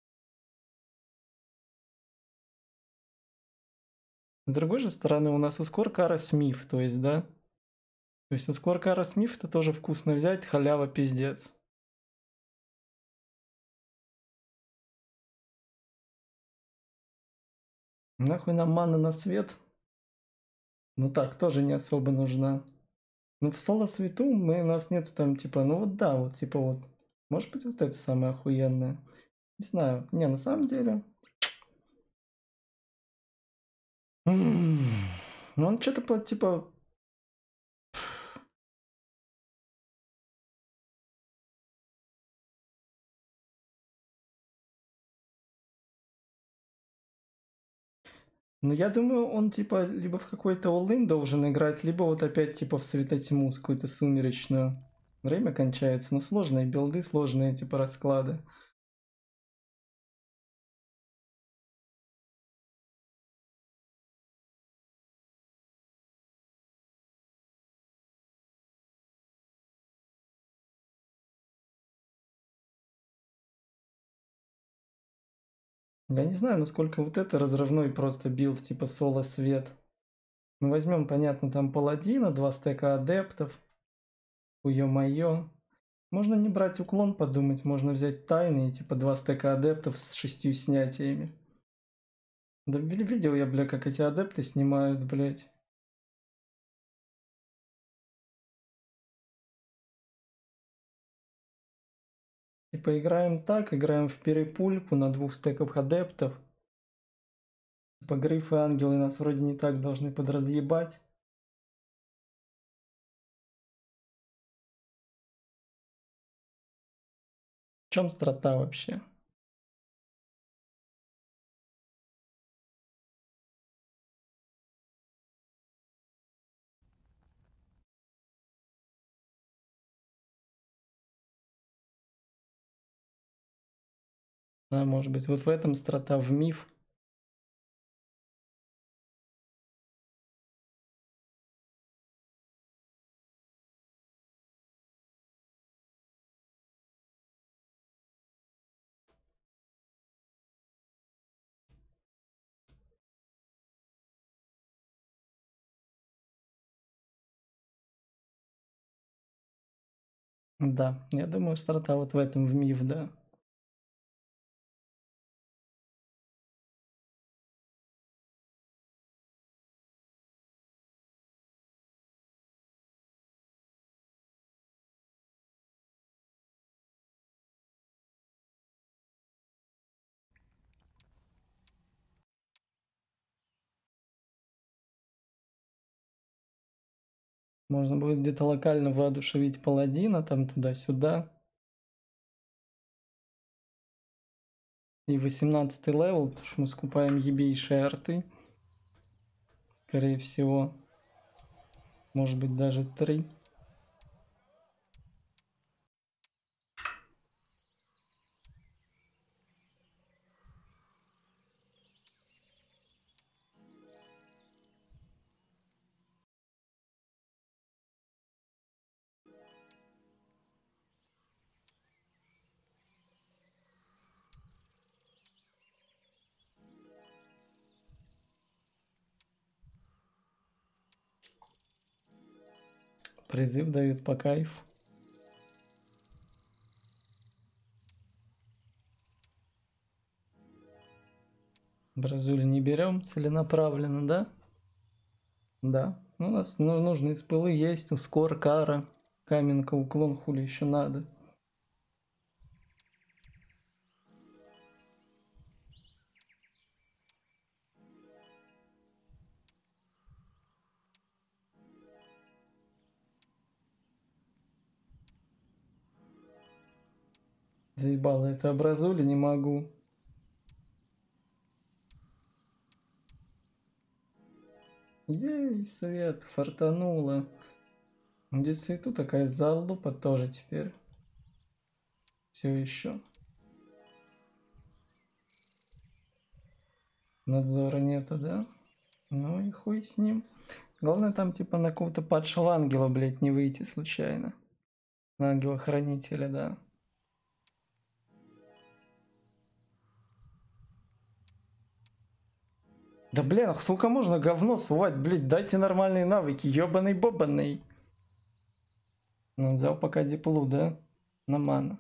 С другой же стороны, у нас ускор Кара Смиф, то есть, да? То есть ускор Кара Смиф это тоже вкусно взять, халява пиздец. Нахуй нам мана на свет? Ну так, тоже не особо нужна. Ну в соло свету мы, у нас нету там типа, ну вот да, вот типа вот. Может быть вот это самое охуенное. Не знаю. Не, на самом деле. Ну он что-то типа... Ну я думаю, он типа либо в какой-то all-in должен играть, либо вот опять типа в светотьму с какую-то сумеречную. Время кончается, но сложные билды, сложные типа расклады. Я не знаю, насколько вот это разрывной просто билд, типа соло свет. Мы возьмем, понятно, там паладина, два стека адептов. Ё-моё. Можно не брать уклон, подумать, можно взять тайны, типа два стека адептов с шестью снятиями. Да видел я, бля, как эти адепты снимают, блядь. Типа играем так, играем в перепульку на двух стеках адептов. Типа грифы, ангелы нас вроде не так должны подразъебать. В чем страта вообще? А может быть вот в этом страта, в миф. Да, я думаю, страта вот в этом, в миф, да. Можно будет где-то локально воодушевить паладина, там туда-сюда. И восемнадцатый левел, потому что мы скупаем ебейшие арты. Скорее всего. Может быть даже три. Призыв дают по кайфу. Бразуль не берем целенаправленно, да? Да. У нас ну, нужные спылы есть. Ускор, кара, каменка, уклон, хули еще надо. Заебало это образули, не могу. Ей, свет, фартануло. Где свету такая залупа тоже теперь. Все еще. Надзора нету, да? Ну и хуй с ним. Главное там типа на какого-то падшего ангела, блять, не выйти случайно. На ангела-хранителя, да. Да блин, ах, сколько можно говно сувать, блять, дайте нормальные навыки, ёбаный-бобаный. Ну, взял пока диплу, да? На ману.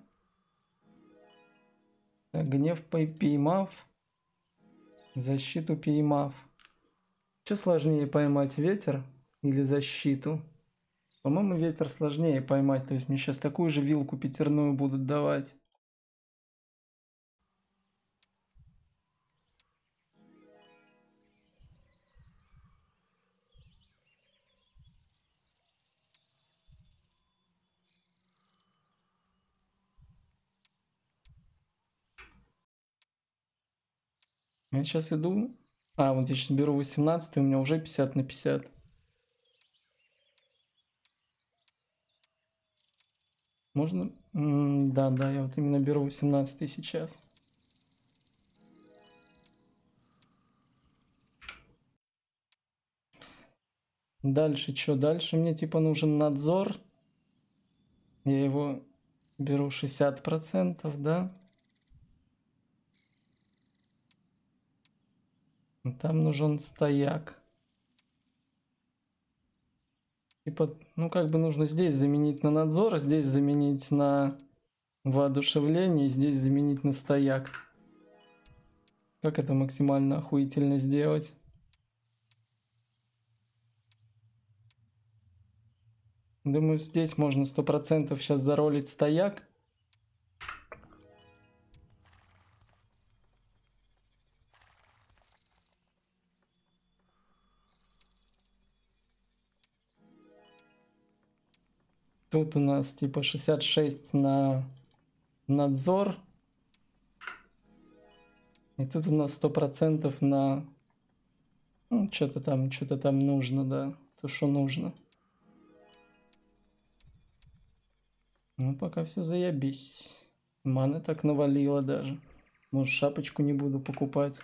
Так, гнев поймав. Защиту поймав. Что сложнее поймать, ветер или защиту? По-моему, ветер сложнее поймать, то есть мне сейчас такую же вилку пятерную будут давать. Я сейчас иду. А, вот я сейчас беру восемнадцать, у меня уже пятьдесят на пятьдесят. Можно? М, да, да, я вот именно беру восемнадцать сейчас. Дальше что? Дальше мне типа нужен надзор. Я его беру шестьдесят процентов, да? Там нужен стояк. Типа, ну как бы нужно здесь заменить на надзор, здесь заменить на воодушевление, здесь заменить на стояк. Как это максимально охуительно сделать? Думаю, здесь можно сто процентов сейчас заролить стояк. Тут у нас типа шестьдесят шесть на надзор. И тут у нас сто процентов на... Ну, что-то там, что-то там нужно, да. То, что нужно. Ну, пока все заебись. Маны так навалило даже. Может, шапочку не буду покупать.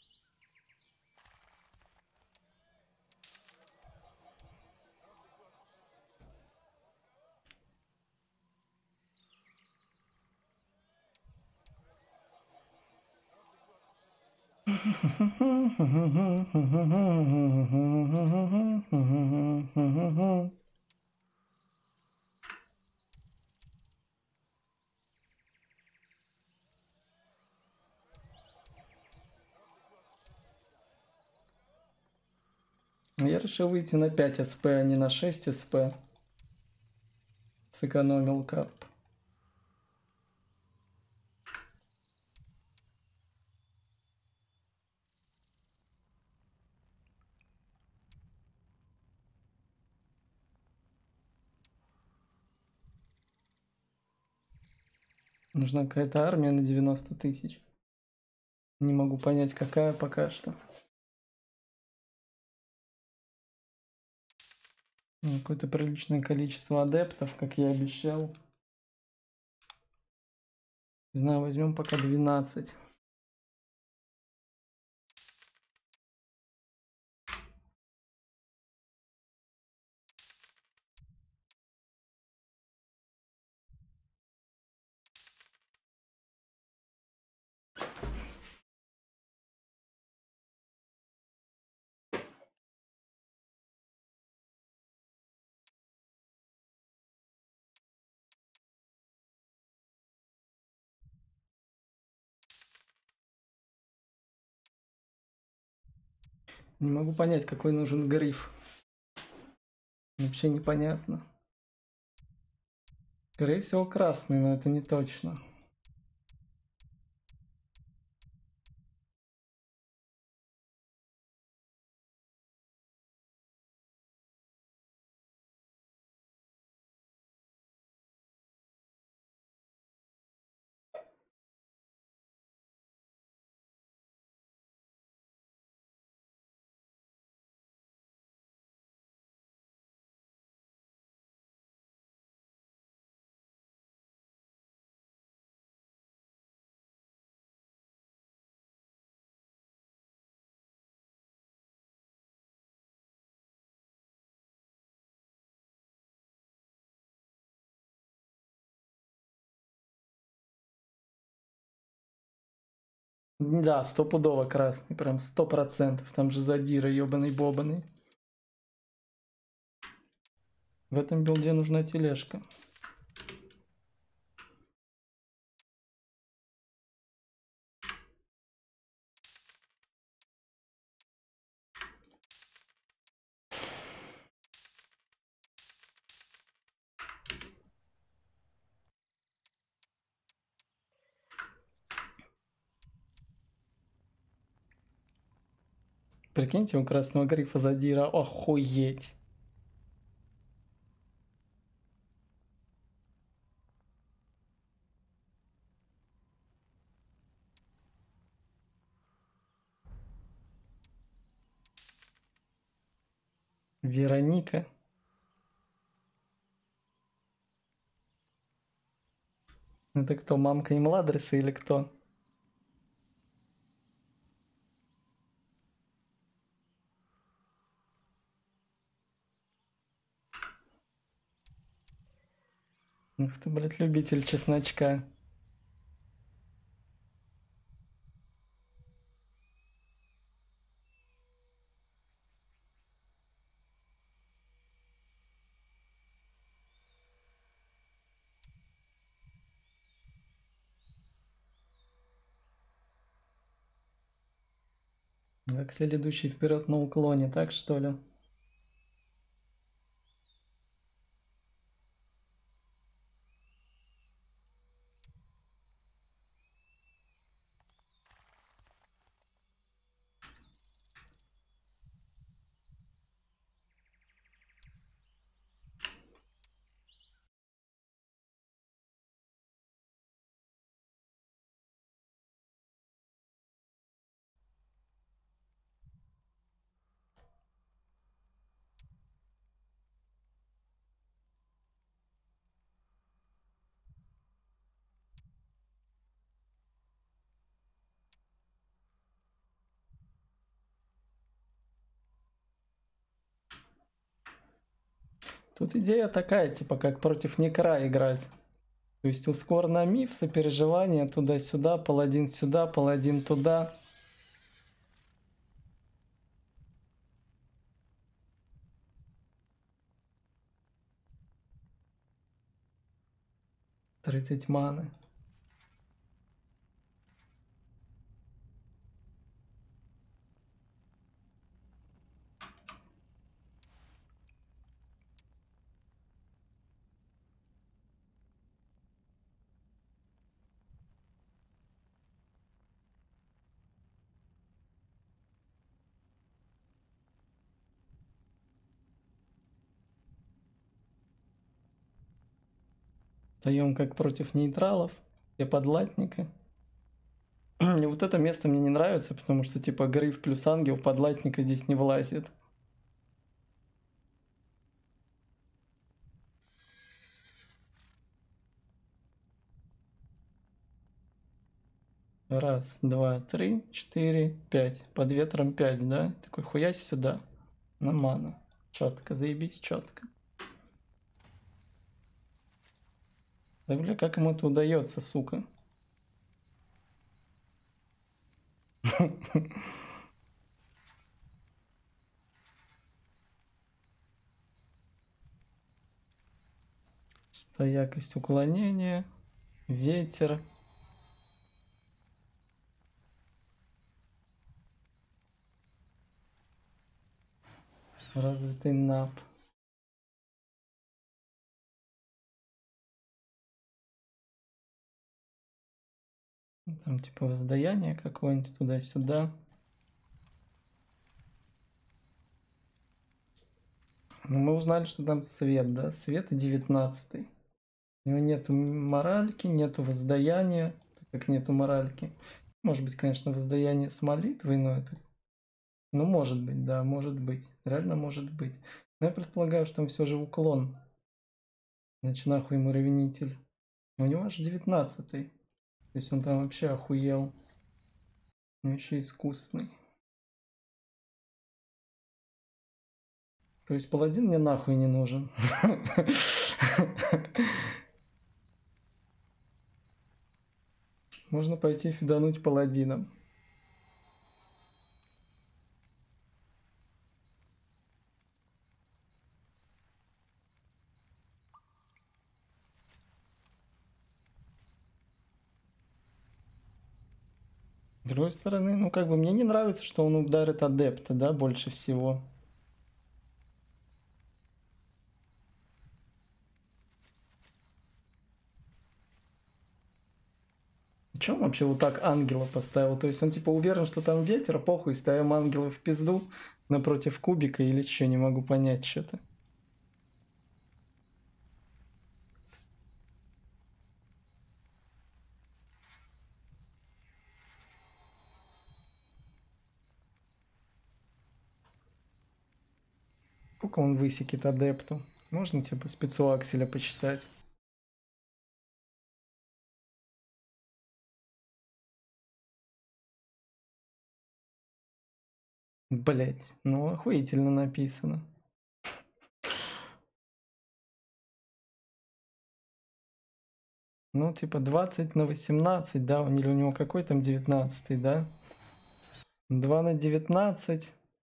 Я решил выйти на пять эс пэ, а не на шесть эс пэ. Сэкономил кап. Нужна какая-то армия на девяносто тысяч. Не могу понять, какая пока что. Какое-то приличное количество адептов, как я обещал. Не знаю, возьмем пока двенадцать. Не могу понять, какой нужен гриф. Вообще непонятно. Скорее всего, красный, но это не точно. Да, стопудово красный, прям сто процентов. Там же задира ебаный-бобаный. В этом билде нужна тележка. Прикиньте, у красного грифа задира, охуеть. Вероника. Это кто, мамка и Младриса или кто? Ух ты, блядь, любитель чесночка. Как следующий вперед на уклоне, так что ли? Тут идея такая, типа, как против Некра играть. То есть ускор на миф, сопереживание туда-сюда, паладин сюда, паладин туда. тридцать маны. Даем как против нейтралов, все подлатника. И вот это место мне не нравится, потому что типа Гриф плюс ангел подлатника здесь не влазит. Раз, два, три, четыре, пять. Под ветром пять, да? Такой хуясь сюда. На ману. Четко, заебись, четко. Да бля, как ему это удается, сука? Стоякость уклонения. Ветер. Развитый нап. Там типа воздаяние какое-нибудь туда-сюда. Ну, мы узнали, что там свет, да? Свет и девятнадцатый. У него нету моральки, нету воздаяния, так как нету моральки. Может быть, конечно, воздаяние с молитвой, но это... Ну, может быть, да, может быть. Реально может быть. Но я предполагаю, что там все же уклон. Значит, нахуй ему ревнитель. У него аж девятнадцатый. То есть он там вообще охуел. Он еще искусный. То есть паладин мне нахуй не нужен. Можно пойти фидануть паладином. С другой стороны, ну как бы мне не нравится, что он ударит адепта, да, больше всего. Че он вообще вот так ангела поставил? То есть он типа уверен, что там ветер, похуй, ставим ангела в пизду напротив кубика или что, не могу понять что-то. Сколько он высекет адепту? Можно типа спецу Акселя почитать? Блять, ну охуительно написано. Ну, типа двадцать на восемнадцать, да, или у него какой там девятнадцатый, да? два на девятнадцать.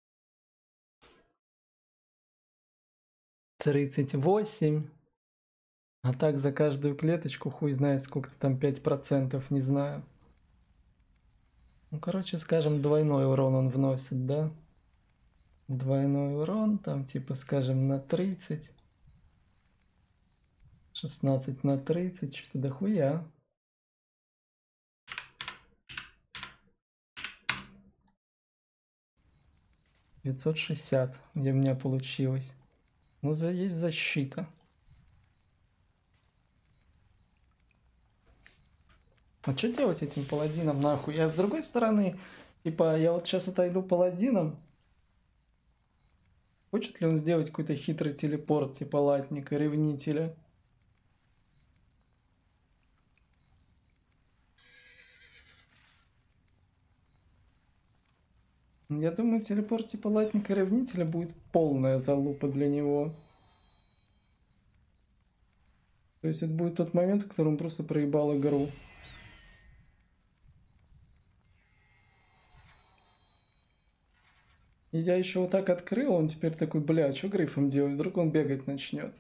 тридцать восемь. А так за каждую клеточку хуй знает сколько там, пять процентов, не знаю. Ну, короче, скажем, двойной урон он вносит, да? Двойной урон, там типа, скажем, на тридцать. шестнадцать на тридцать, что-то дохуя. девятьсот шестьдесят, где у меня получилось. Ну, за есть защита. А что делать этим паладином нахуй? Я с другой стороны, типа, я вот сейчас отойду паладином. Хочет ли он сделать какой-то хитрый телепорт, типа латника, ревнителя? Я думаю, телепорт типа латника, ревнителя будет полная залупа для него. То есть это будет тот момент, в котором просто проебал игру. И я еще вот так открыл, он теперь такой, бля, что грифом делать? Вдруг он бегать начнет.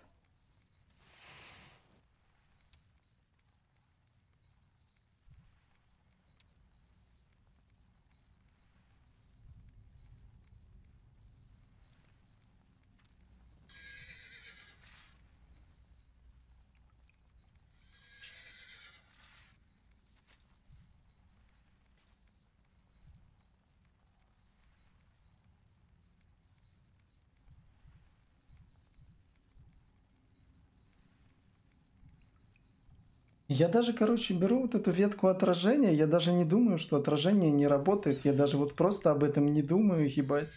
Я даже, короче, беру вот эту ветку отражения, я даже не думаю, что отражение не работает, я даже вот просто об этом не думаю, ебать.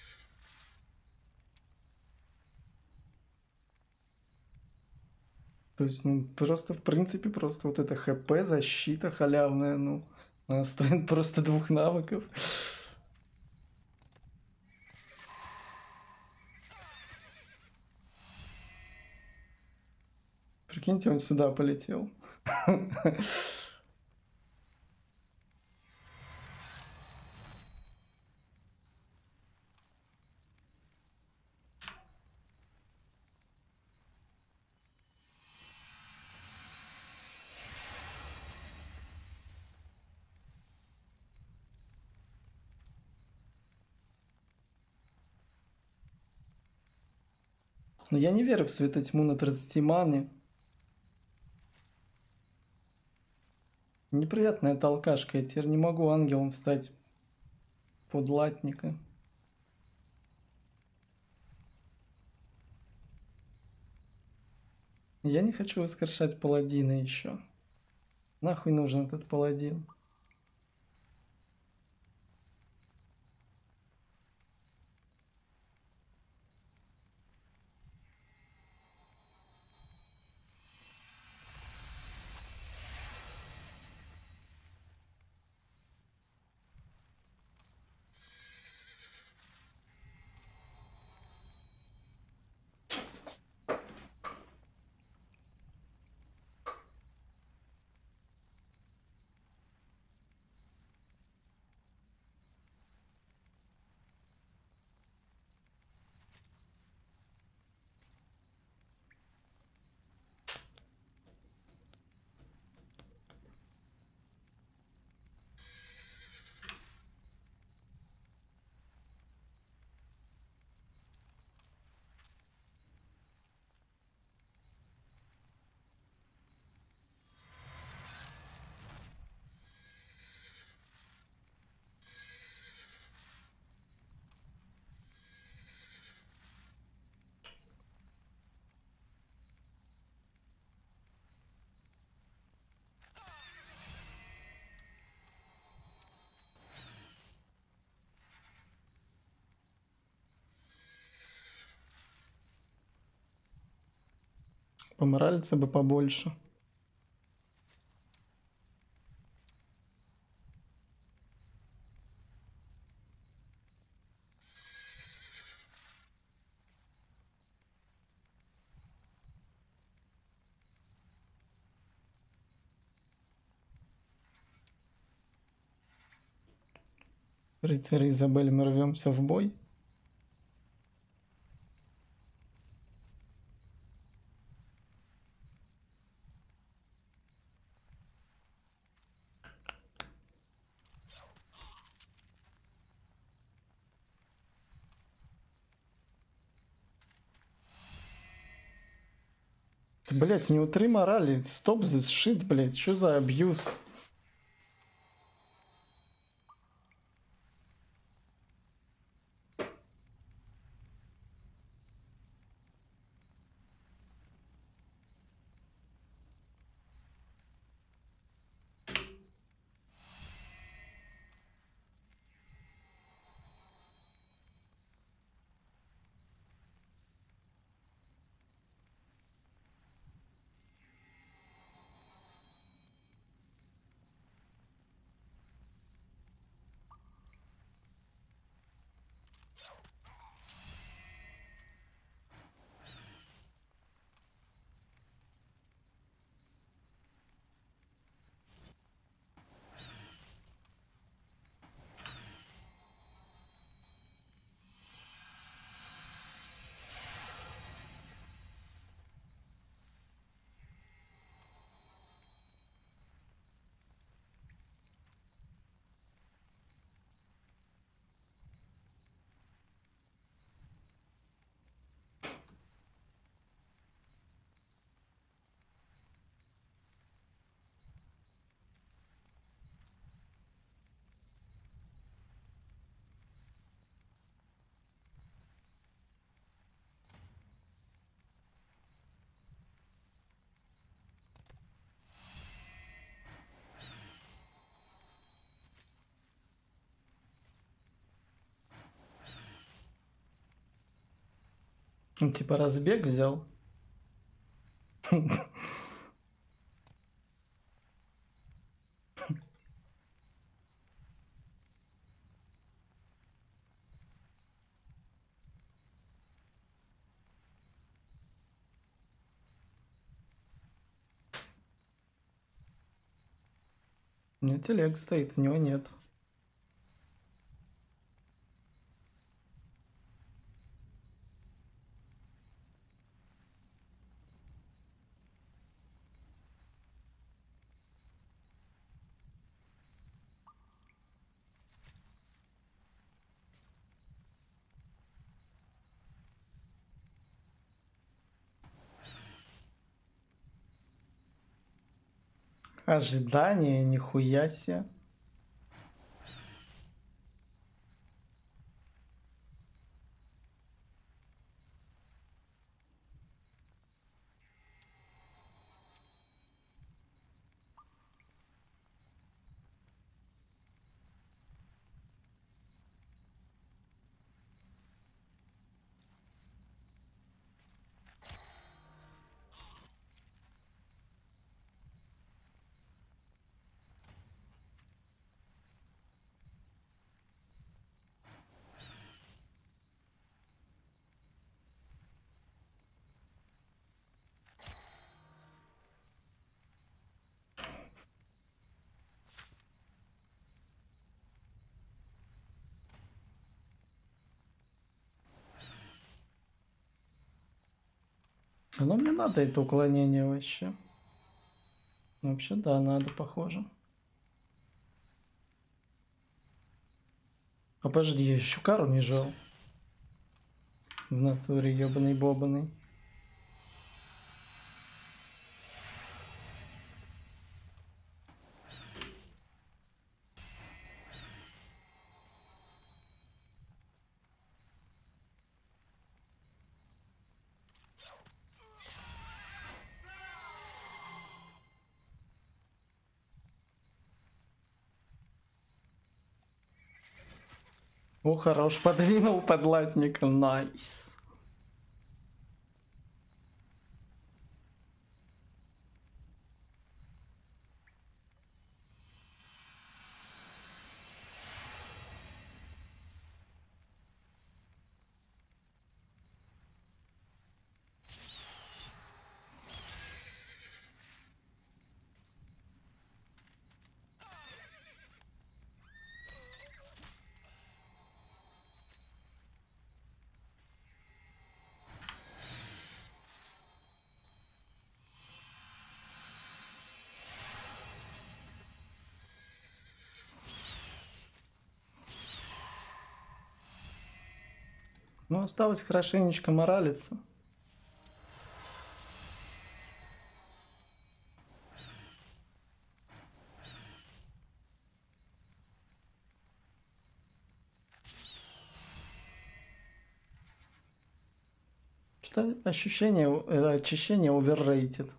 То есть, ну, просто, в принципе, просто вот это ХП, защита халявная, ну, она стоит просто двух навыков. Прикиньте, он сюда полетел. Но я не верю в светотьму на тридцати мане. Неприятная толкашка, я теперь не могу ангелом стать под латника. Я не хочу воскрешать паладина еще. Нахуй нужен этот паладин? Поморалиться бы побольше. Рыцарь Изабель, мы рвемся в бой. Блять, не утри морали. Стоп this shit, блять. Что за абьюз? Он типа разбег взял. У меня телег стоит, у него нет. Ожидание, нихуя себе. Оно мне надо, это уклонение вообще. Вообще, да, надо, похоже. А подожди, я еще кару не жал. В натуре ёбаный-бобаный. О, хорош, подвинул подлатника, найс. Ну, осталось хорошенечко моралиться. Что ощущение, э, очищение overrated.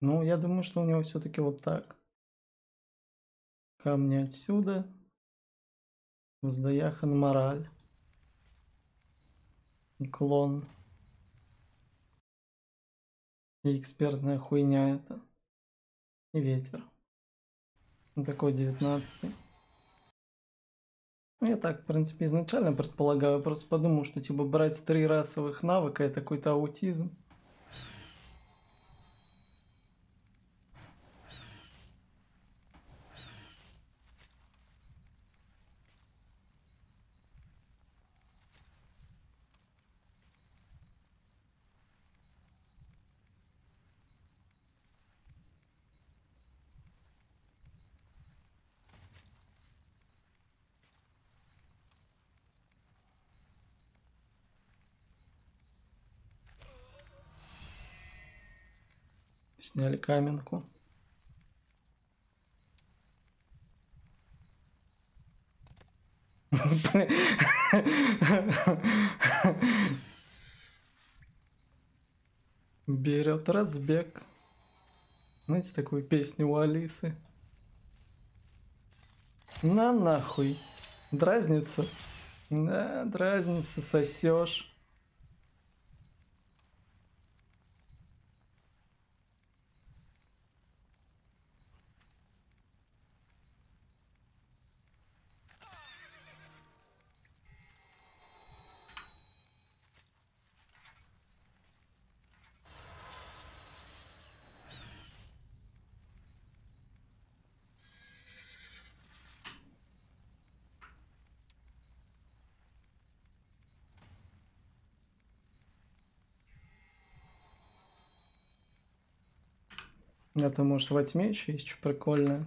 Ну, я думаю, что у него все-таки вот так. Камни отсюда. Воздаяхан мораль. Уклон. И экспертная хуйня это. И ветер. Ну, такой девятнадцатый. Ну, я так, в принципе, изначально предполагаю. Просто подумал, что типа брать три расовых навыка это какой-то аутизм. Сняли каменку. Берет разбег. Знаете такую песню у Алисы? На нахуй. Дразнится? Да, дразнится, сосешь. Это может во тьме еще есть что прикольное.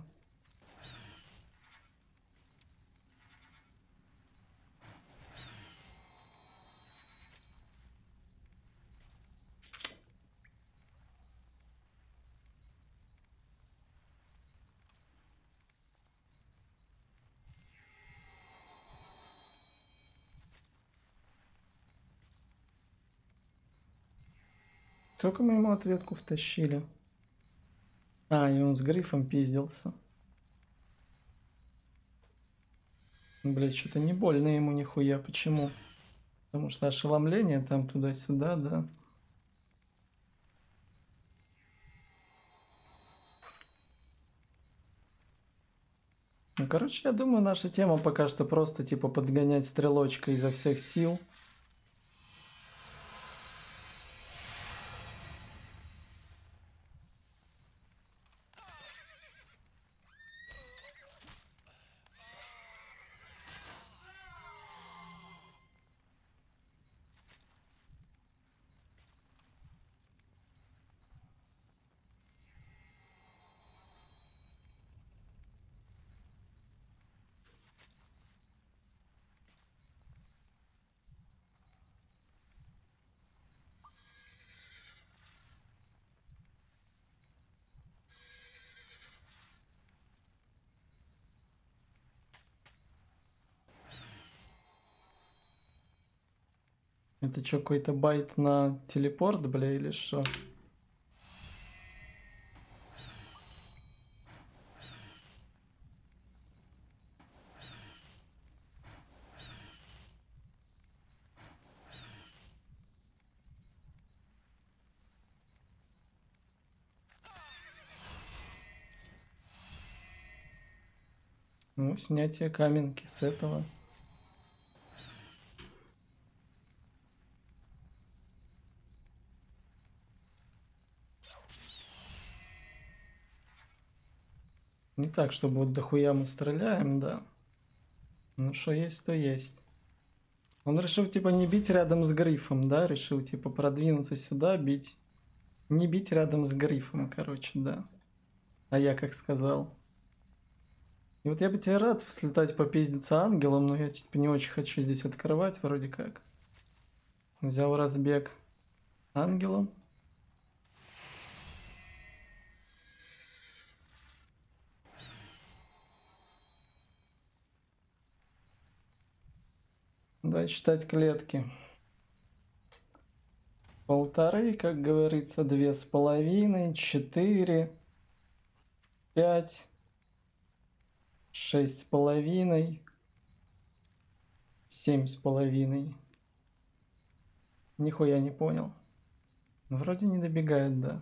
Только мы ему ответку втащили. А, и он с грифом пиздился. Блять, что-то не больно ему нихуя. Почему? Потому что ошеломление там туда-сюда, да. Ну, короче, я думаю, наша тема пока что просто, типа, подгонять стрелочкой изо всех сил. Это что, какой-то байт на телепорт, бля, или что? Ну, снятие каменки с этого. Не так, чтобы вот дохуя мы стреляем, да. Ну, что есть, то есть. Он решил, типа, не бить рядом с грифом, да? Решил, типа, продвинуться сюда, бить. Не бить рядом с грифом, короче, да. А я как сказал. И вот я бы тебе рад слетать попиздиться ангелом, но я типа не очень хочу здесь открывать, вроде как. Взял разбег ангелом. Давай считать клетки. Полторы, как говорится, две с половиной, четыре, пять, шесть с половиной, семь с половиной. Нихуя не понял. Вроде не добегает, да.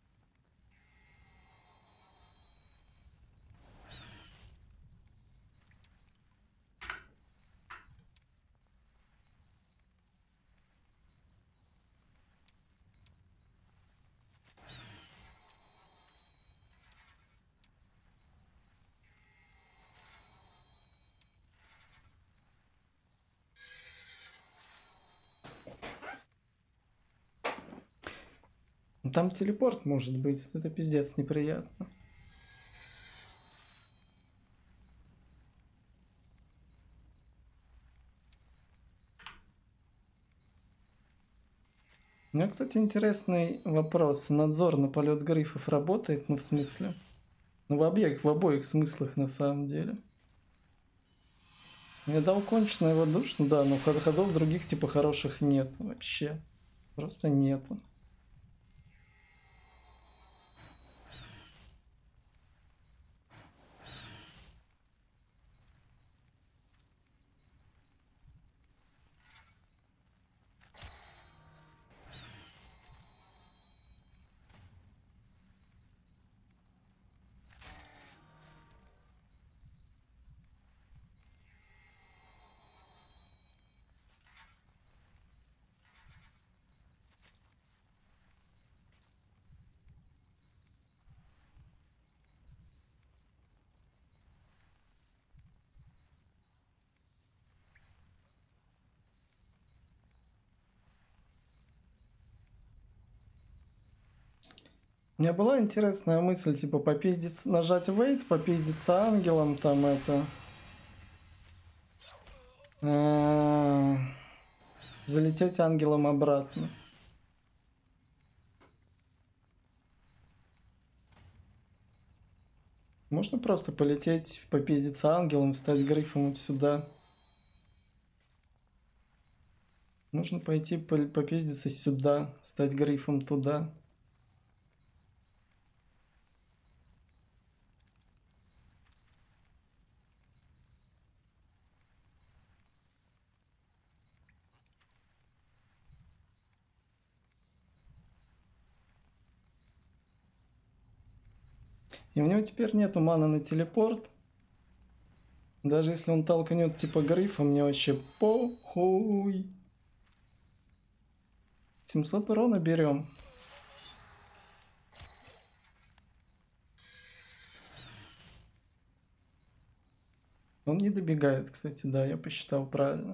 Там телепорт может быть, это пиздец неприятно. У меня, кстати, интересный вопрос. Надзор на полет грифов работает? Ну, в смысле? Ну, в объект, в обоих смыслах, на самом деле. Я дал кончено его душ, ну да, но ходов других, типа, хороших нет вообще. Просто нету. У меня была интересная мысль, типа, попиздиться, нажать wait, попиздиться ангелом, там это... А, залететь ангелом обратно. Можно просто полететь, попиздиться ангелом, стать грифом вот сюда. Нужно пойти попиздиться сюда, стать грифом туда. И у него теперь нету маны на телепорт. Даже если он толкнет типа грифа, мне вообще похуй. семьсот урона берем. Он не добегает, кстати, да, я посчитал правильно.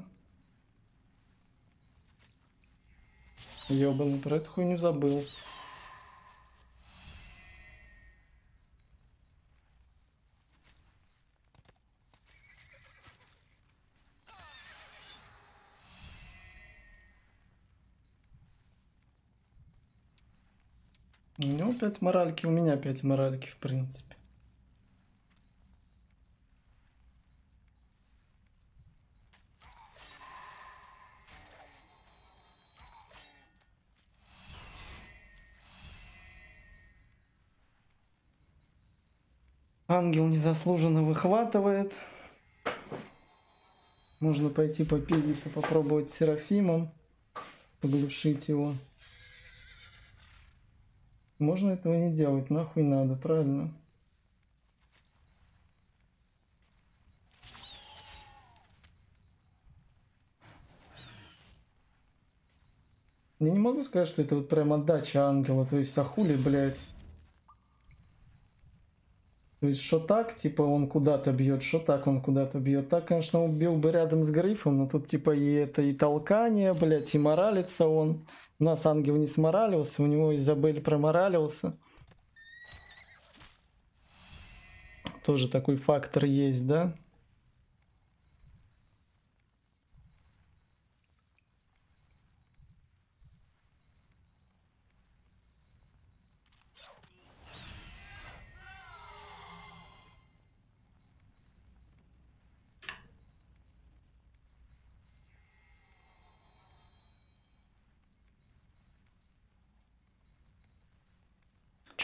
Ёбаный, про эту хуйню забыл. У него пять моральки, у меня пять моральки, в принципе. Ангел незаслуженно выхватывает. Можно пойти попилиться, попробовать Серафимом, поглушить его. Можно этого не делать, нахуй надо, правильно? Я не могу сказать, что это вот прям отдача ангела, то есть ахули, блядь. То есть, что так, типа, он куда-то бьет, что так он куда-то бьет. Так, конечно, убил бы рядом с грифом, но тут, типа, и это и толкание, блядь, и моралится он. У нас ангел не сморалился, у него Изабель проморалился. Тоже такой фактор есть, да?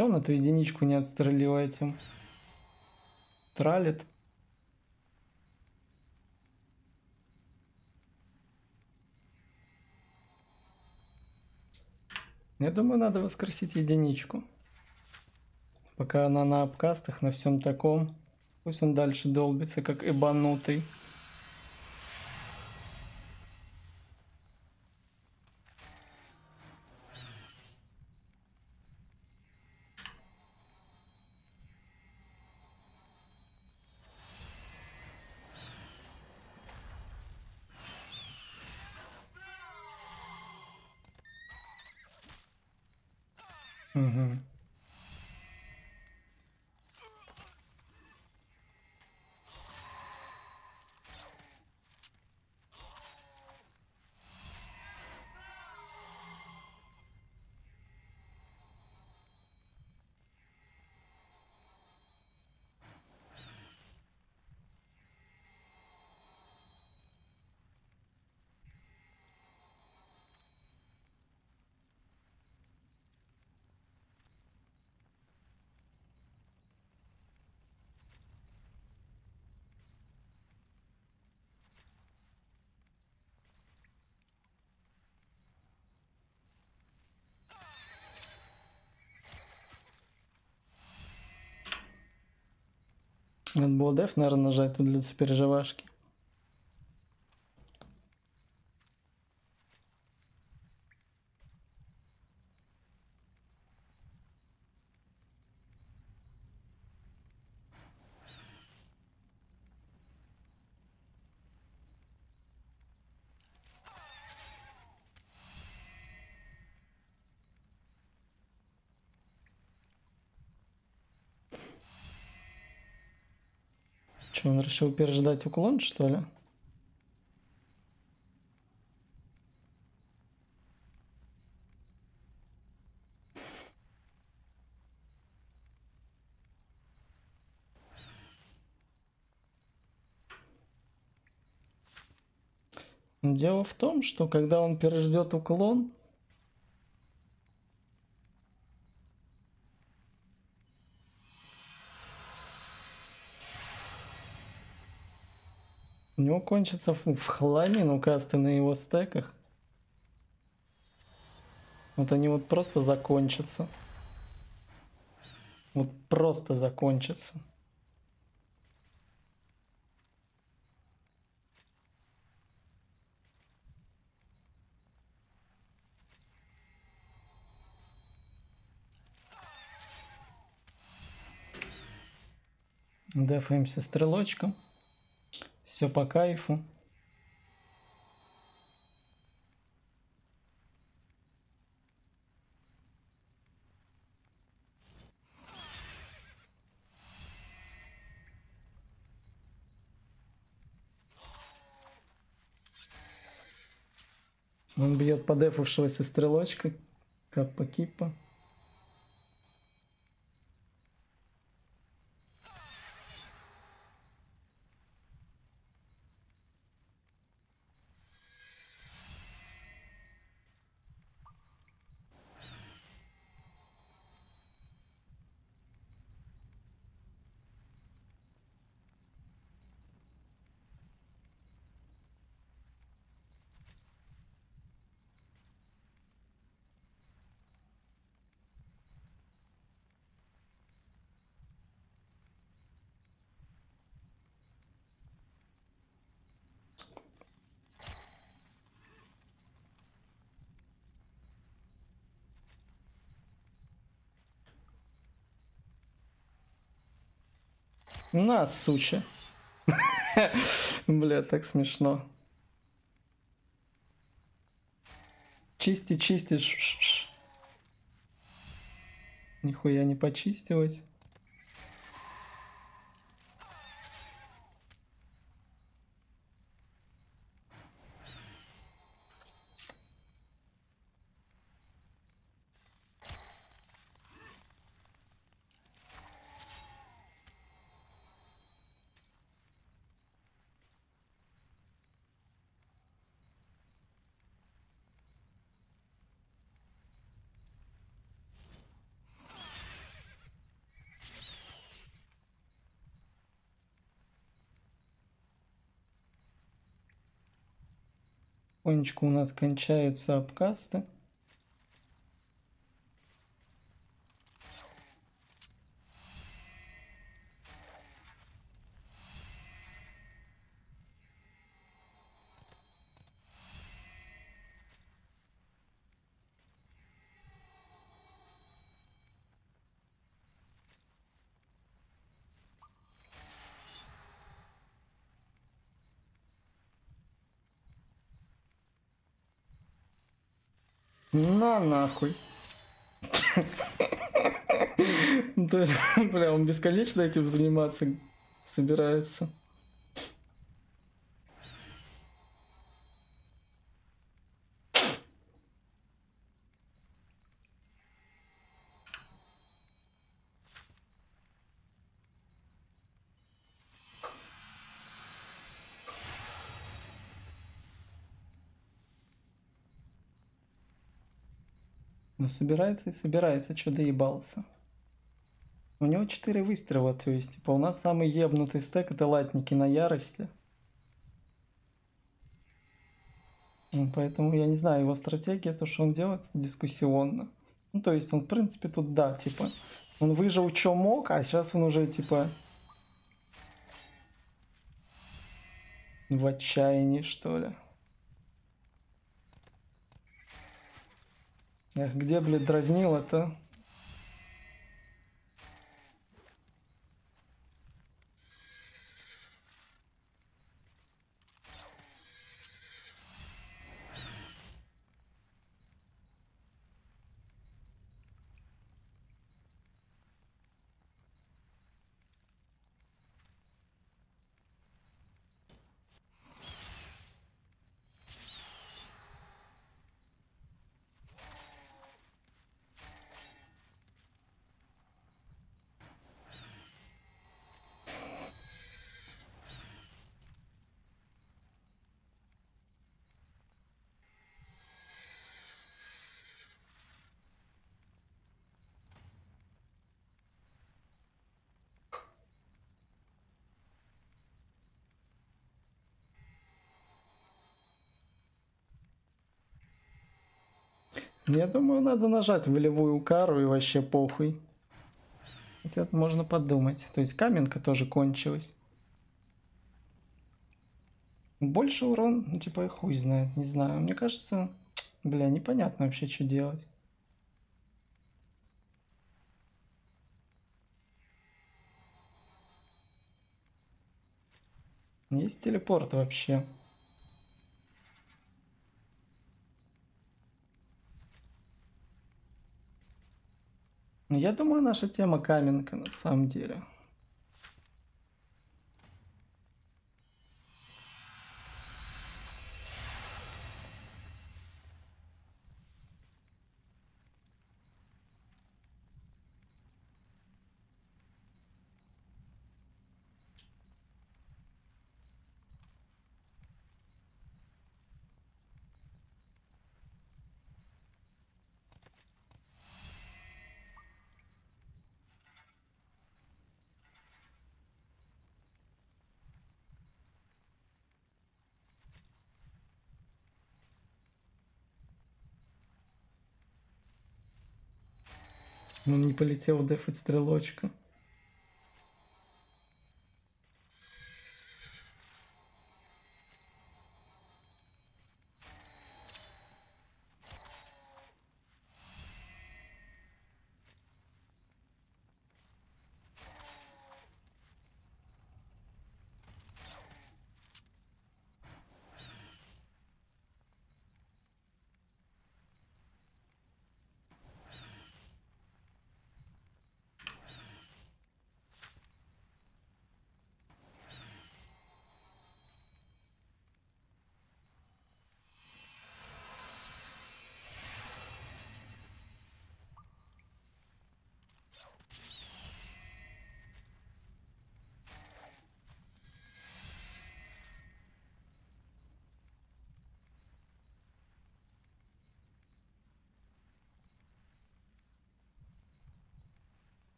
Че он эту единичку не отстрелил этим? Тралит. Я думаю, надо воскресить единичку. Пока она на обкастах, на всем таком. Пусть он дальше долбится, как ебанутый. Угу. Надо было деф, наверное, нажать тут для сопереживашки. Че, он решил переждать уклон, что ли? Дело в том, что когда он переждет уклон, у него кончатся в, в хламину касты на его стеках. Вот они вот просто закончатся. Вот просто закончатся. Дефаемся стрелочком. Все по кайфу. Он бьет подефавшегося стрелочкой. Каппа-киппа. На, суча. Бля, так смешно. Чисти, чистишь. Нихуя не почистилась. потихонечку у нас кончаются апкасты. На нахуй. Бля, он бесконечно этим заниматься собирается. Ну собирается и собирается, что доебался. У него четыре выстрела, то есть, типа, у нас самый ебнутый стек это латники на ярости. Ну, поэтому я не знаю, его стратегия, то, что он делает, дискуссионно. Ну, то есть, он, в принципе, тут, да, типа, он выжил, что мог, а сейчас он уже, типа, в отчаянии, что ли. Эх, где, блядь, дразнило-то? Я думаю, надо нажать волевую кару и вообще похуй. Хотя можно подумать. То есть каменка тоже кончилась. Больше урон, ну типа и хуй знает, не знаю. Мне кажется, бля, непонятно вообще, что делать. Есть телепорт вообще. Я думаю, наша тема каменка на самом деле. Ну не полетел дефать стрелочка.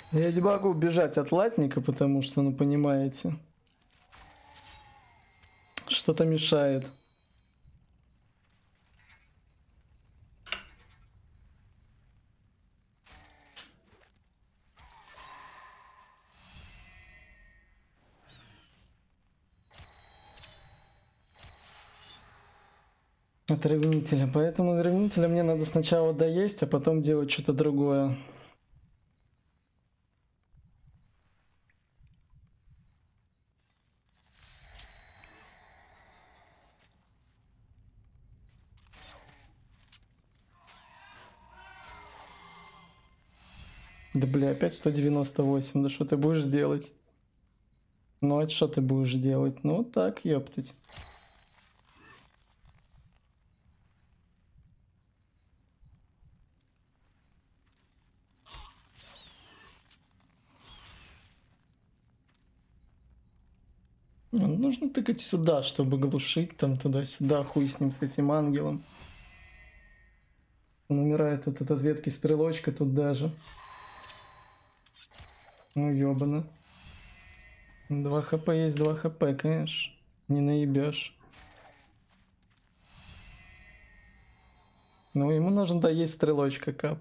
Я не могу убежать от латника, потому что, ну, понимаете, что-то мешает. От ревнителя. Поэтому ревнителя мне надо сначала доесть, а потом делать что-то другое. Да бля, опять сто девяносто восемь. Да что ты будешь делать? Ну а что ты будешь делать? Ну так, ёптать. Нужно тыкать сюда, чтобы глушить там туда-сюда. Хуй с ним, с этим ангелом. Он умирает от, от ветки стрелочка тут даже. Ну ёбано. два хп есть, два хп, конечно. Не наебешь. Ну ему нужно доесть стрелочка, кап.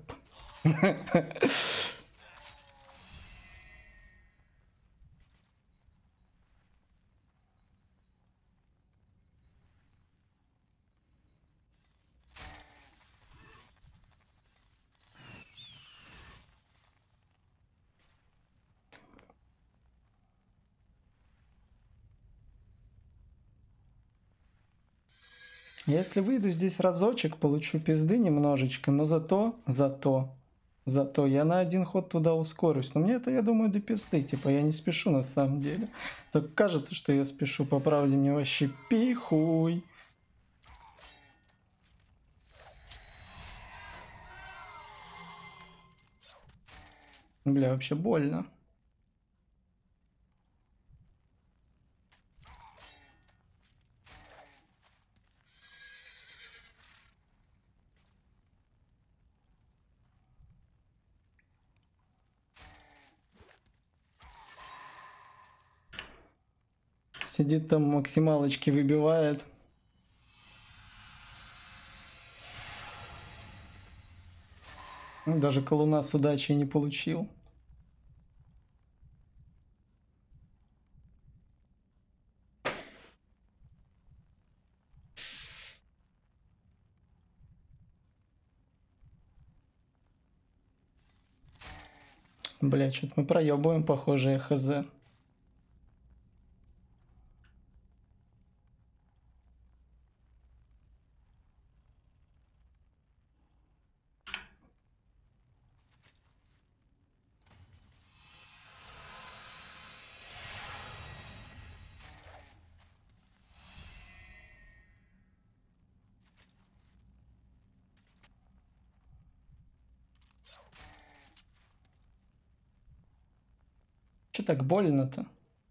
Если выйду здесь разочек, получу пизды немножечко, но зато, зато, зато я на один ход туда ускорюсь. Но мне это, я думаю, до пизды, типа я не спешу на самом деле. Так кажется, что я спешу, по правде мне вообще пихуй. Бля, вообще больно. Сидит там, максималочки выбивает. Даже колуна с удачей не получил. Бля, что-то мы проебываем, похоже, хз. Че так больно-то?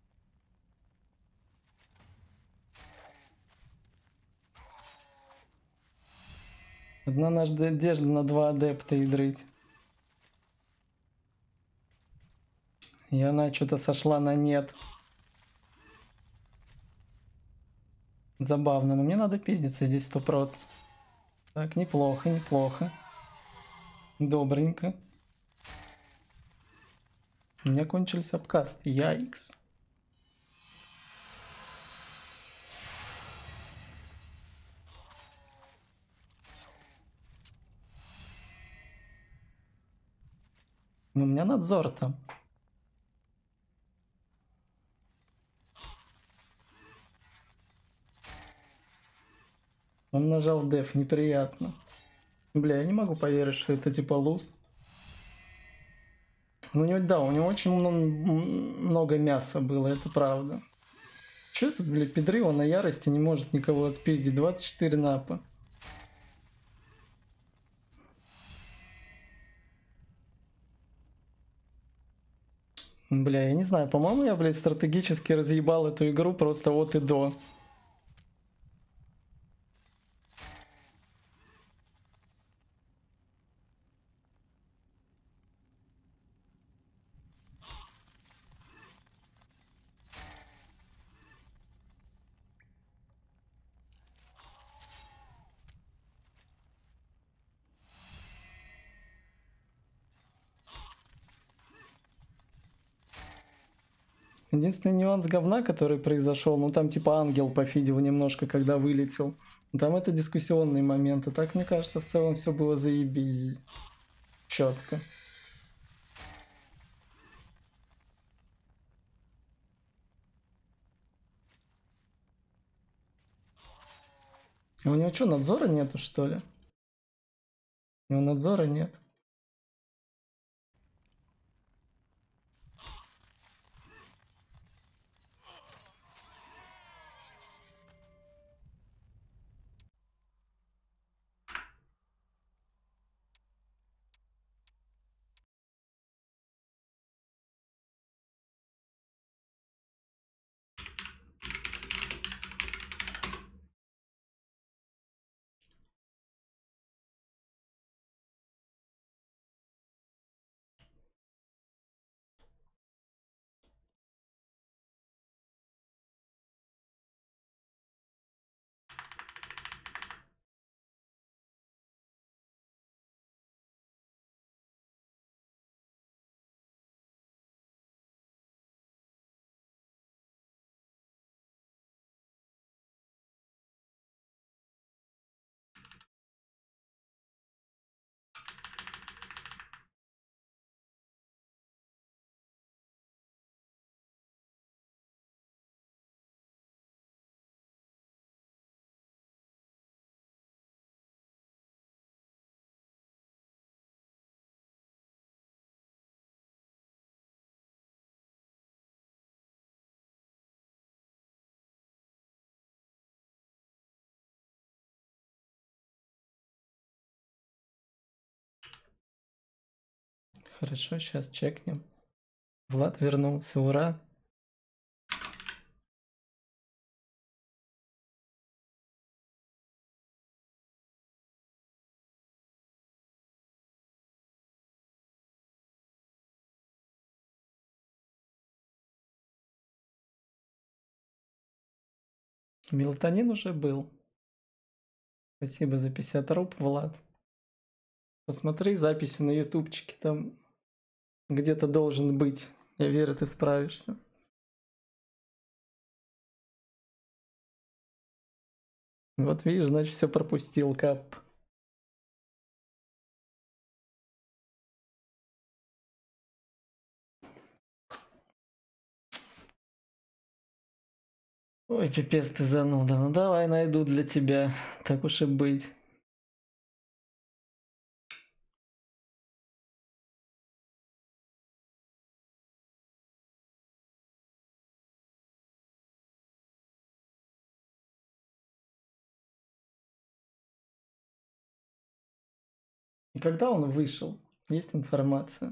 Одна надежда на два адепта и дрыть. И она что-то сошла на нет. Забавно, но мне надо пиздиться здесь сто процентов. Так, неплохо, неплохо. Добренько. У меня кончились обкасты. Яйкс. Но у меня надзор там. Он нажал деф, неприятно. Бля, я не могу поверить, что это типа луз. Ну, у него, да, у него очень много мяса было, это правда. Че тут, бля, педрила на ярости не может никого отпиздить. двадцать четыре напа. Бля, я не знаю, по-моему, я, блядь, стратегически разъебал эту игру просто от и до. Единственный нюанс говна, который произошел, ну там типа ангел пофидел немножко, когда вылетел. Там это дискуссионный момент. А так, мне кажется, в целом все было заебись. Четко. А у него что, надзора нету, что ли? У него надзора нет. Хорошо, сейчас чекнем. Влад вернулся, ура. Мелатонин уже был. Спасибо за пятьдесят руб, Влад. Посмотри записи на ютубчике, там где-то должен быть. Я верю, ты справишься. Вот видишь, значит, все пропустил, кап. Ой, пипец ты зануда. Ну давай найду для тебя. Так уж и быть. И когда он вышел? Есть информация?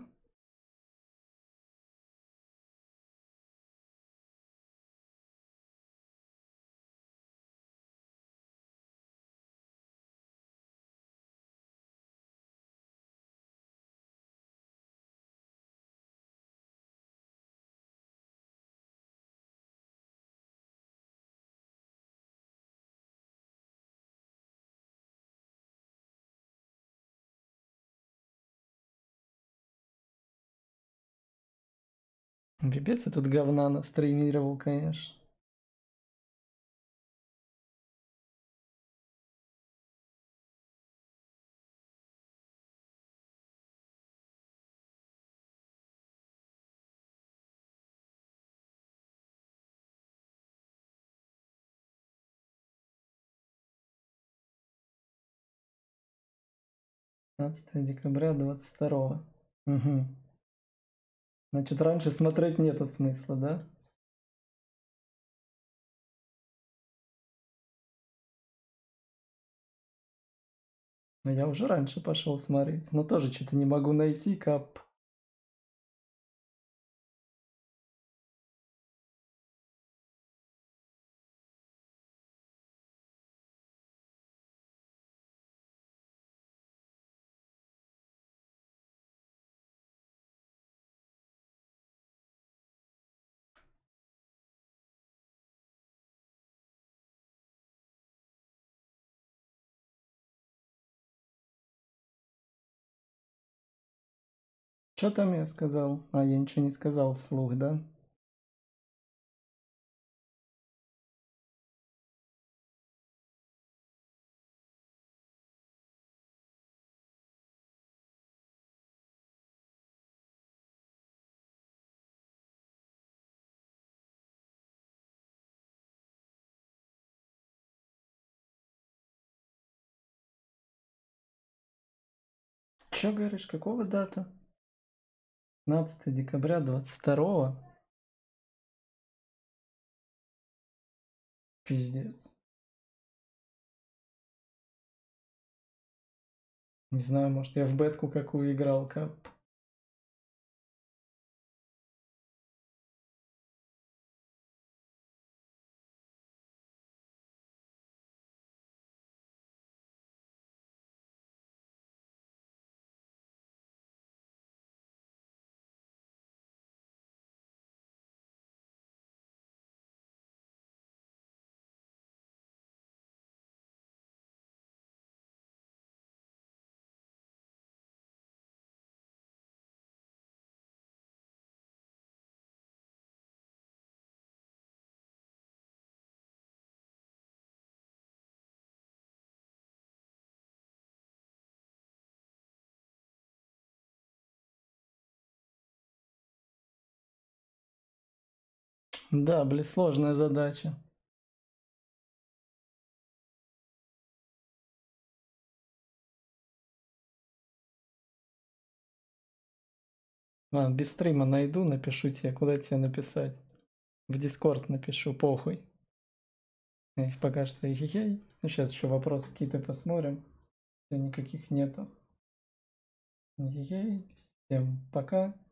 Пипец, я тут говна настримировал, конечно. пятнадцатое декабря двадцать второго. Угу. Значит, раньше смотреть нету смысла, да? Но я уже раньше пошел смотреть, но тоже что-то не могу найти, кап. Что там я сказал? А, я ничего не сказал вслух, да? Чё говоришь, какого дата? пятнадцатое декабря двадцать второго. Пиздец. Не знаю, может, я в бетку какую играл, кап. Да, блин, сложная задача. Ладно, без стрима найду, напишу тебе, куда тебе написать. В Дискорд напишу, похуй. Их пока что хи-хей. Ну, сейчас еще вопросы какие-то посмотрим. Никаких нету. Хи-хей. Всем пока.